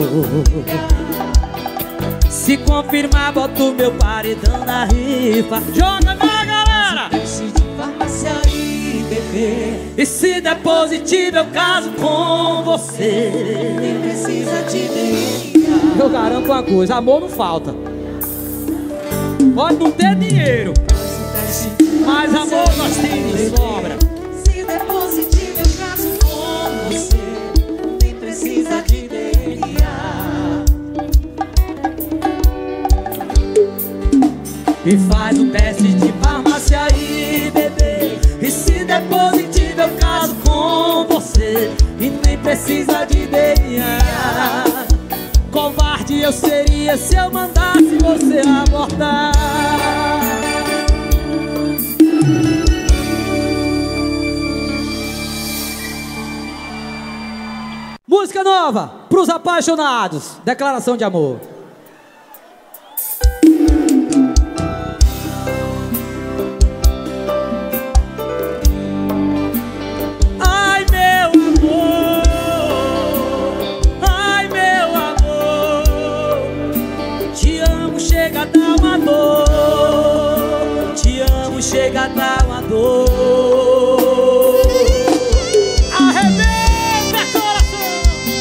[SPEAKER 1] Se confirmar, boto meu paredão na rifa. Joga na galera! Se de farmácia aí, bebê, e se der positivo, eu caso com você. Nem precisa de dentinha.
[SPEAKER 3] Eu garanto uma coisa, amor não falta. Pode não ter dinheiro, mas amor nós temos de sobra.
[SPEAKER 1] Se der positivo, eu caso com você. Nem precisa de D N A. E faz o teste de farmácia aí, bebê. E se der positivo, eu caso com você. E nem precisa de D N A. Covarde eu seria se eu mandasse você abortar.
[SPEAKER 3] Música nova pros apaixonados. Declaração de amor.
[SPEAKER 1] Ai, meu amor, ai, meu amor, te amo, chega a dar uma dor. Te amo, chega a dar uma dor. Arrebenta, coração!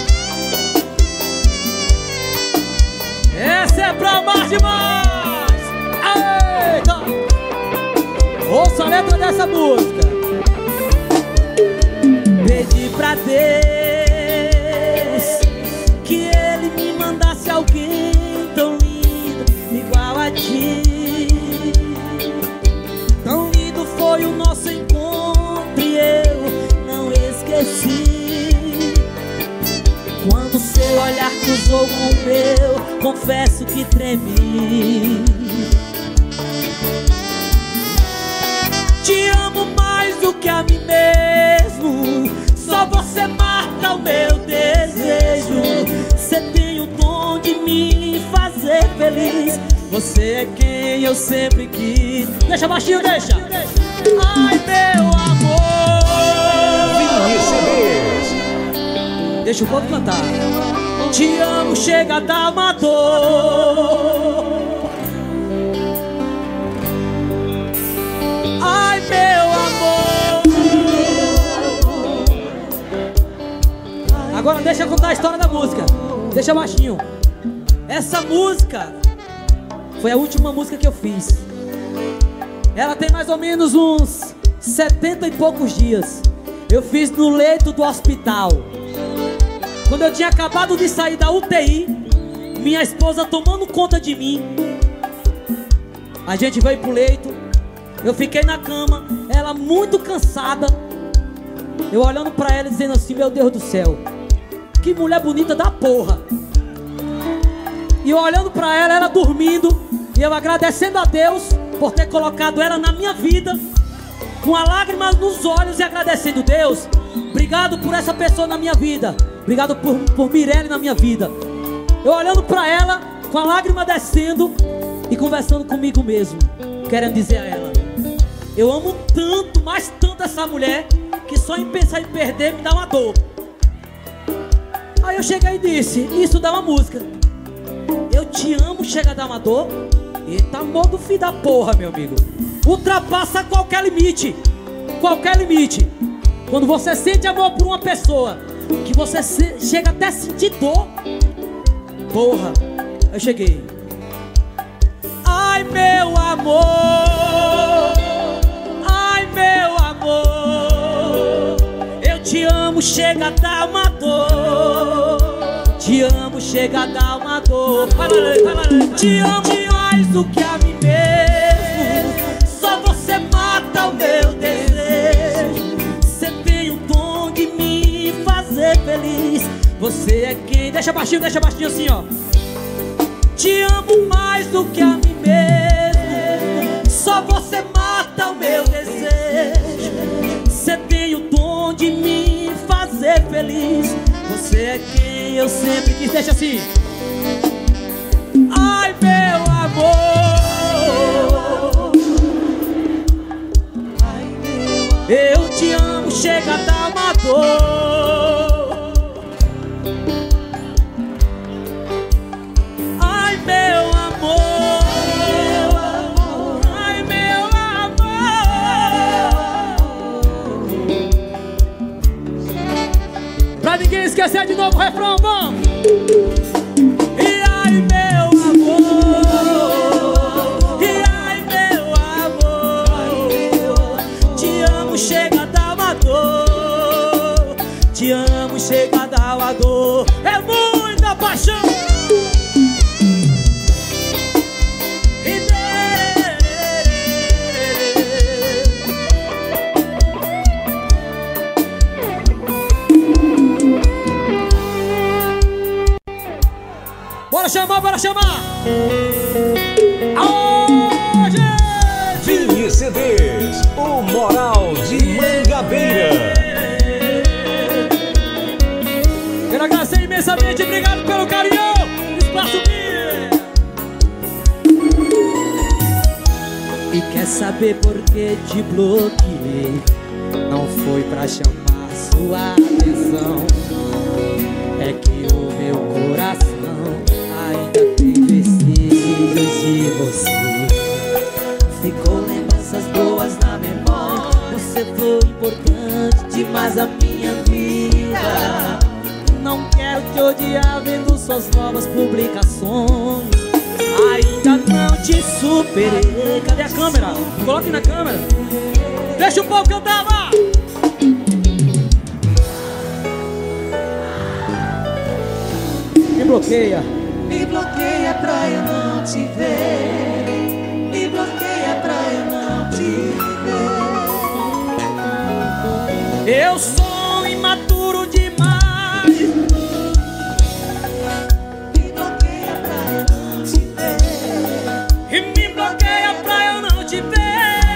[SPEAKER 1] Essa é pra mais demais! Eita!
[SPEAKER 3] Ouça a letra dessa música.
[SPEAKER 1] Pedi pra Deus que Ele me mandasse alguém tão lindo, igual a ti. Tão lindo foi o nosso encontro e eu não esqueci. Quando seu olhar cruzou com o meu, confesso que tremi. Te amo mais do que a mim mesmo. Só você mata o meu desejo. Você tem o dom de me fazer feliz. Você é quem eu sempre quis.
[SPEAKER 3] Deixa baixinho, deixa.
[SPEAKER 1] Ai, meu amor,
[SPEAKER 2] Vini C Ds.
[SPEAKER 3] Deixa o povo cantar.
[SPEAKER 1] te amo, chega a dar uma dor. Ai, meu amor.
[SPEAKER 3] Agora deixa eu contar a história da música. Deixa baixinho.
[SPEAKER 1] Essa música
[SPEAKER 3] Foi a última música que eu fiz. Ela tem mais ou menos uns setenta e poucos dias. Eu fiz no leito do hospital. Quando eu tinha acabado de sair da U T I, minha esposa tomando conta de mim. A gente veio pro leito. Eu fiquei na cama, ela muito cansada. Eu olhando pra ela e dizendo assim: meu Deus do céu, que mulher bonita da porra. E eu olhando pra ela, ela dormindo. E eu agradecendo a Deus por ter colocado ela na minha vida, com a lágrima nos olhos, e agradecendo: Deus, obrigado por essa pessoa na minha vida. Obrigado por, por Mirelle na minha vida. Eu olhando pra ela, com a lágrima descendo e conversando comigo mesmo, querendo dizer a ela: eu amo tanto, mas tanto essa mulher, que só em pensar em perder me dá uma dor. Aí eu cheguei e disse: isso dá uma música. Eu te amo, chega a dar uma dor. Eita, amor do filho da porra, meu amigo. Ultrapassa qualquer limite. Qualquer limite. Quando você sente amor por uma pessoa, que você se, chega até a sentir dor. Porra, eu cheguei. Ai, meu amor, ai, meu amor, eu te amo, chega a dar uma dor. Te amo, chega a dar uma dor. Vai lá, vai lá, vai lá. Te amo mais do que a mim mesmo. Só você mata o meu desejo. Você tem o dom de me fazer feliz. Deixa baixinho, deixa baixinho assim, ó. Te amo mais do que a mim mesmo. Só você mata o meu desejo. Você tem o dom de me fazer feliz. Você é quem eu sempre quis. Deixa assim. Ai, meu amor, eu te amo, chega da uma dor. Ai, meu amor, ai, meu amor. Pra ninguém esquecer de novo o refrão, vamos! E ai, meu amor, e ai, meu amor, te amo, chega da uma dor. Te amo, chega da uma dor. É muita paixão. Bora chamar, bora chamar! Aô, gente!
[SPEAKER 2] Vini C Ds, o Moral de Mangabeira.
[SPEAKER 3] Quero agradecer imensamente, obrigado pelo carinho! Espaço Beer! E quer saber por que te bloqueei? Não foi pra chamar sua atenção. É que o meu coração ainda tem vestígios de você. Ficou lembranças boas na memória. Você foi importante demais a minha vida. Não quero te odiar vendo suas novas publicações. Ainda não te superei. Cadê a câmera? Coloque na câmera. Deixa o povo cantar lá. Me bloqueia.
[SPEAKER 1] Me bloqueia pra eu não te ver. Me bloqueia pra eu não te ver.
[SPEAKER 3] Eu sou imaturo demais.
[SPEAKER 1] Me bloqueia pra eu não te ver.
[SPEAKER 3] E me bloqueia pra eu não te ver.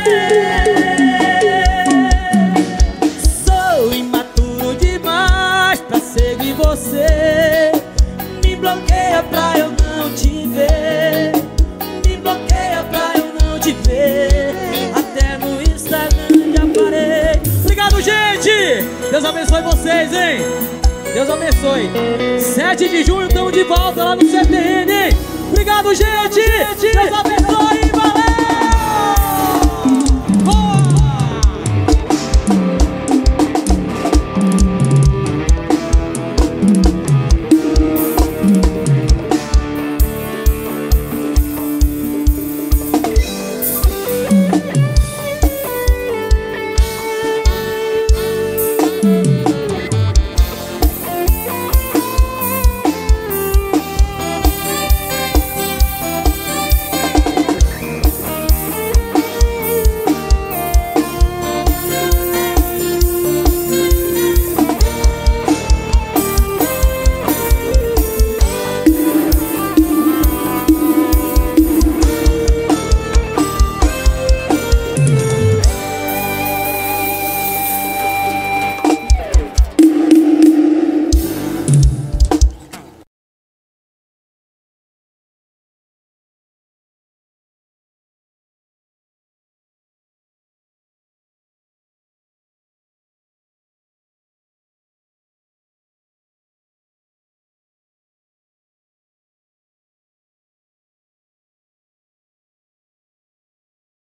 [SPEAKER 3] Sou imaturo demais pra seguir você. Me bloqueia pra eu não te ver. Me bloqueia pra eu não te ver. Até no Instagram já parei. Obrigado, gente! Deus abençoe vocês, hein? Deus abençoe. sete de junho estamos de volta lá no C T N, hein? Obrigado, gente! Deus abençoe, valeu! Boa!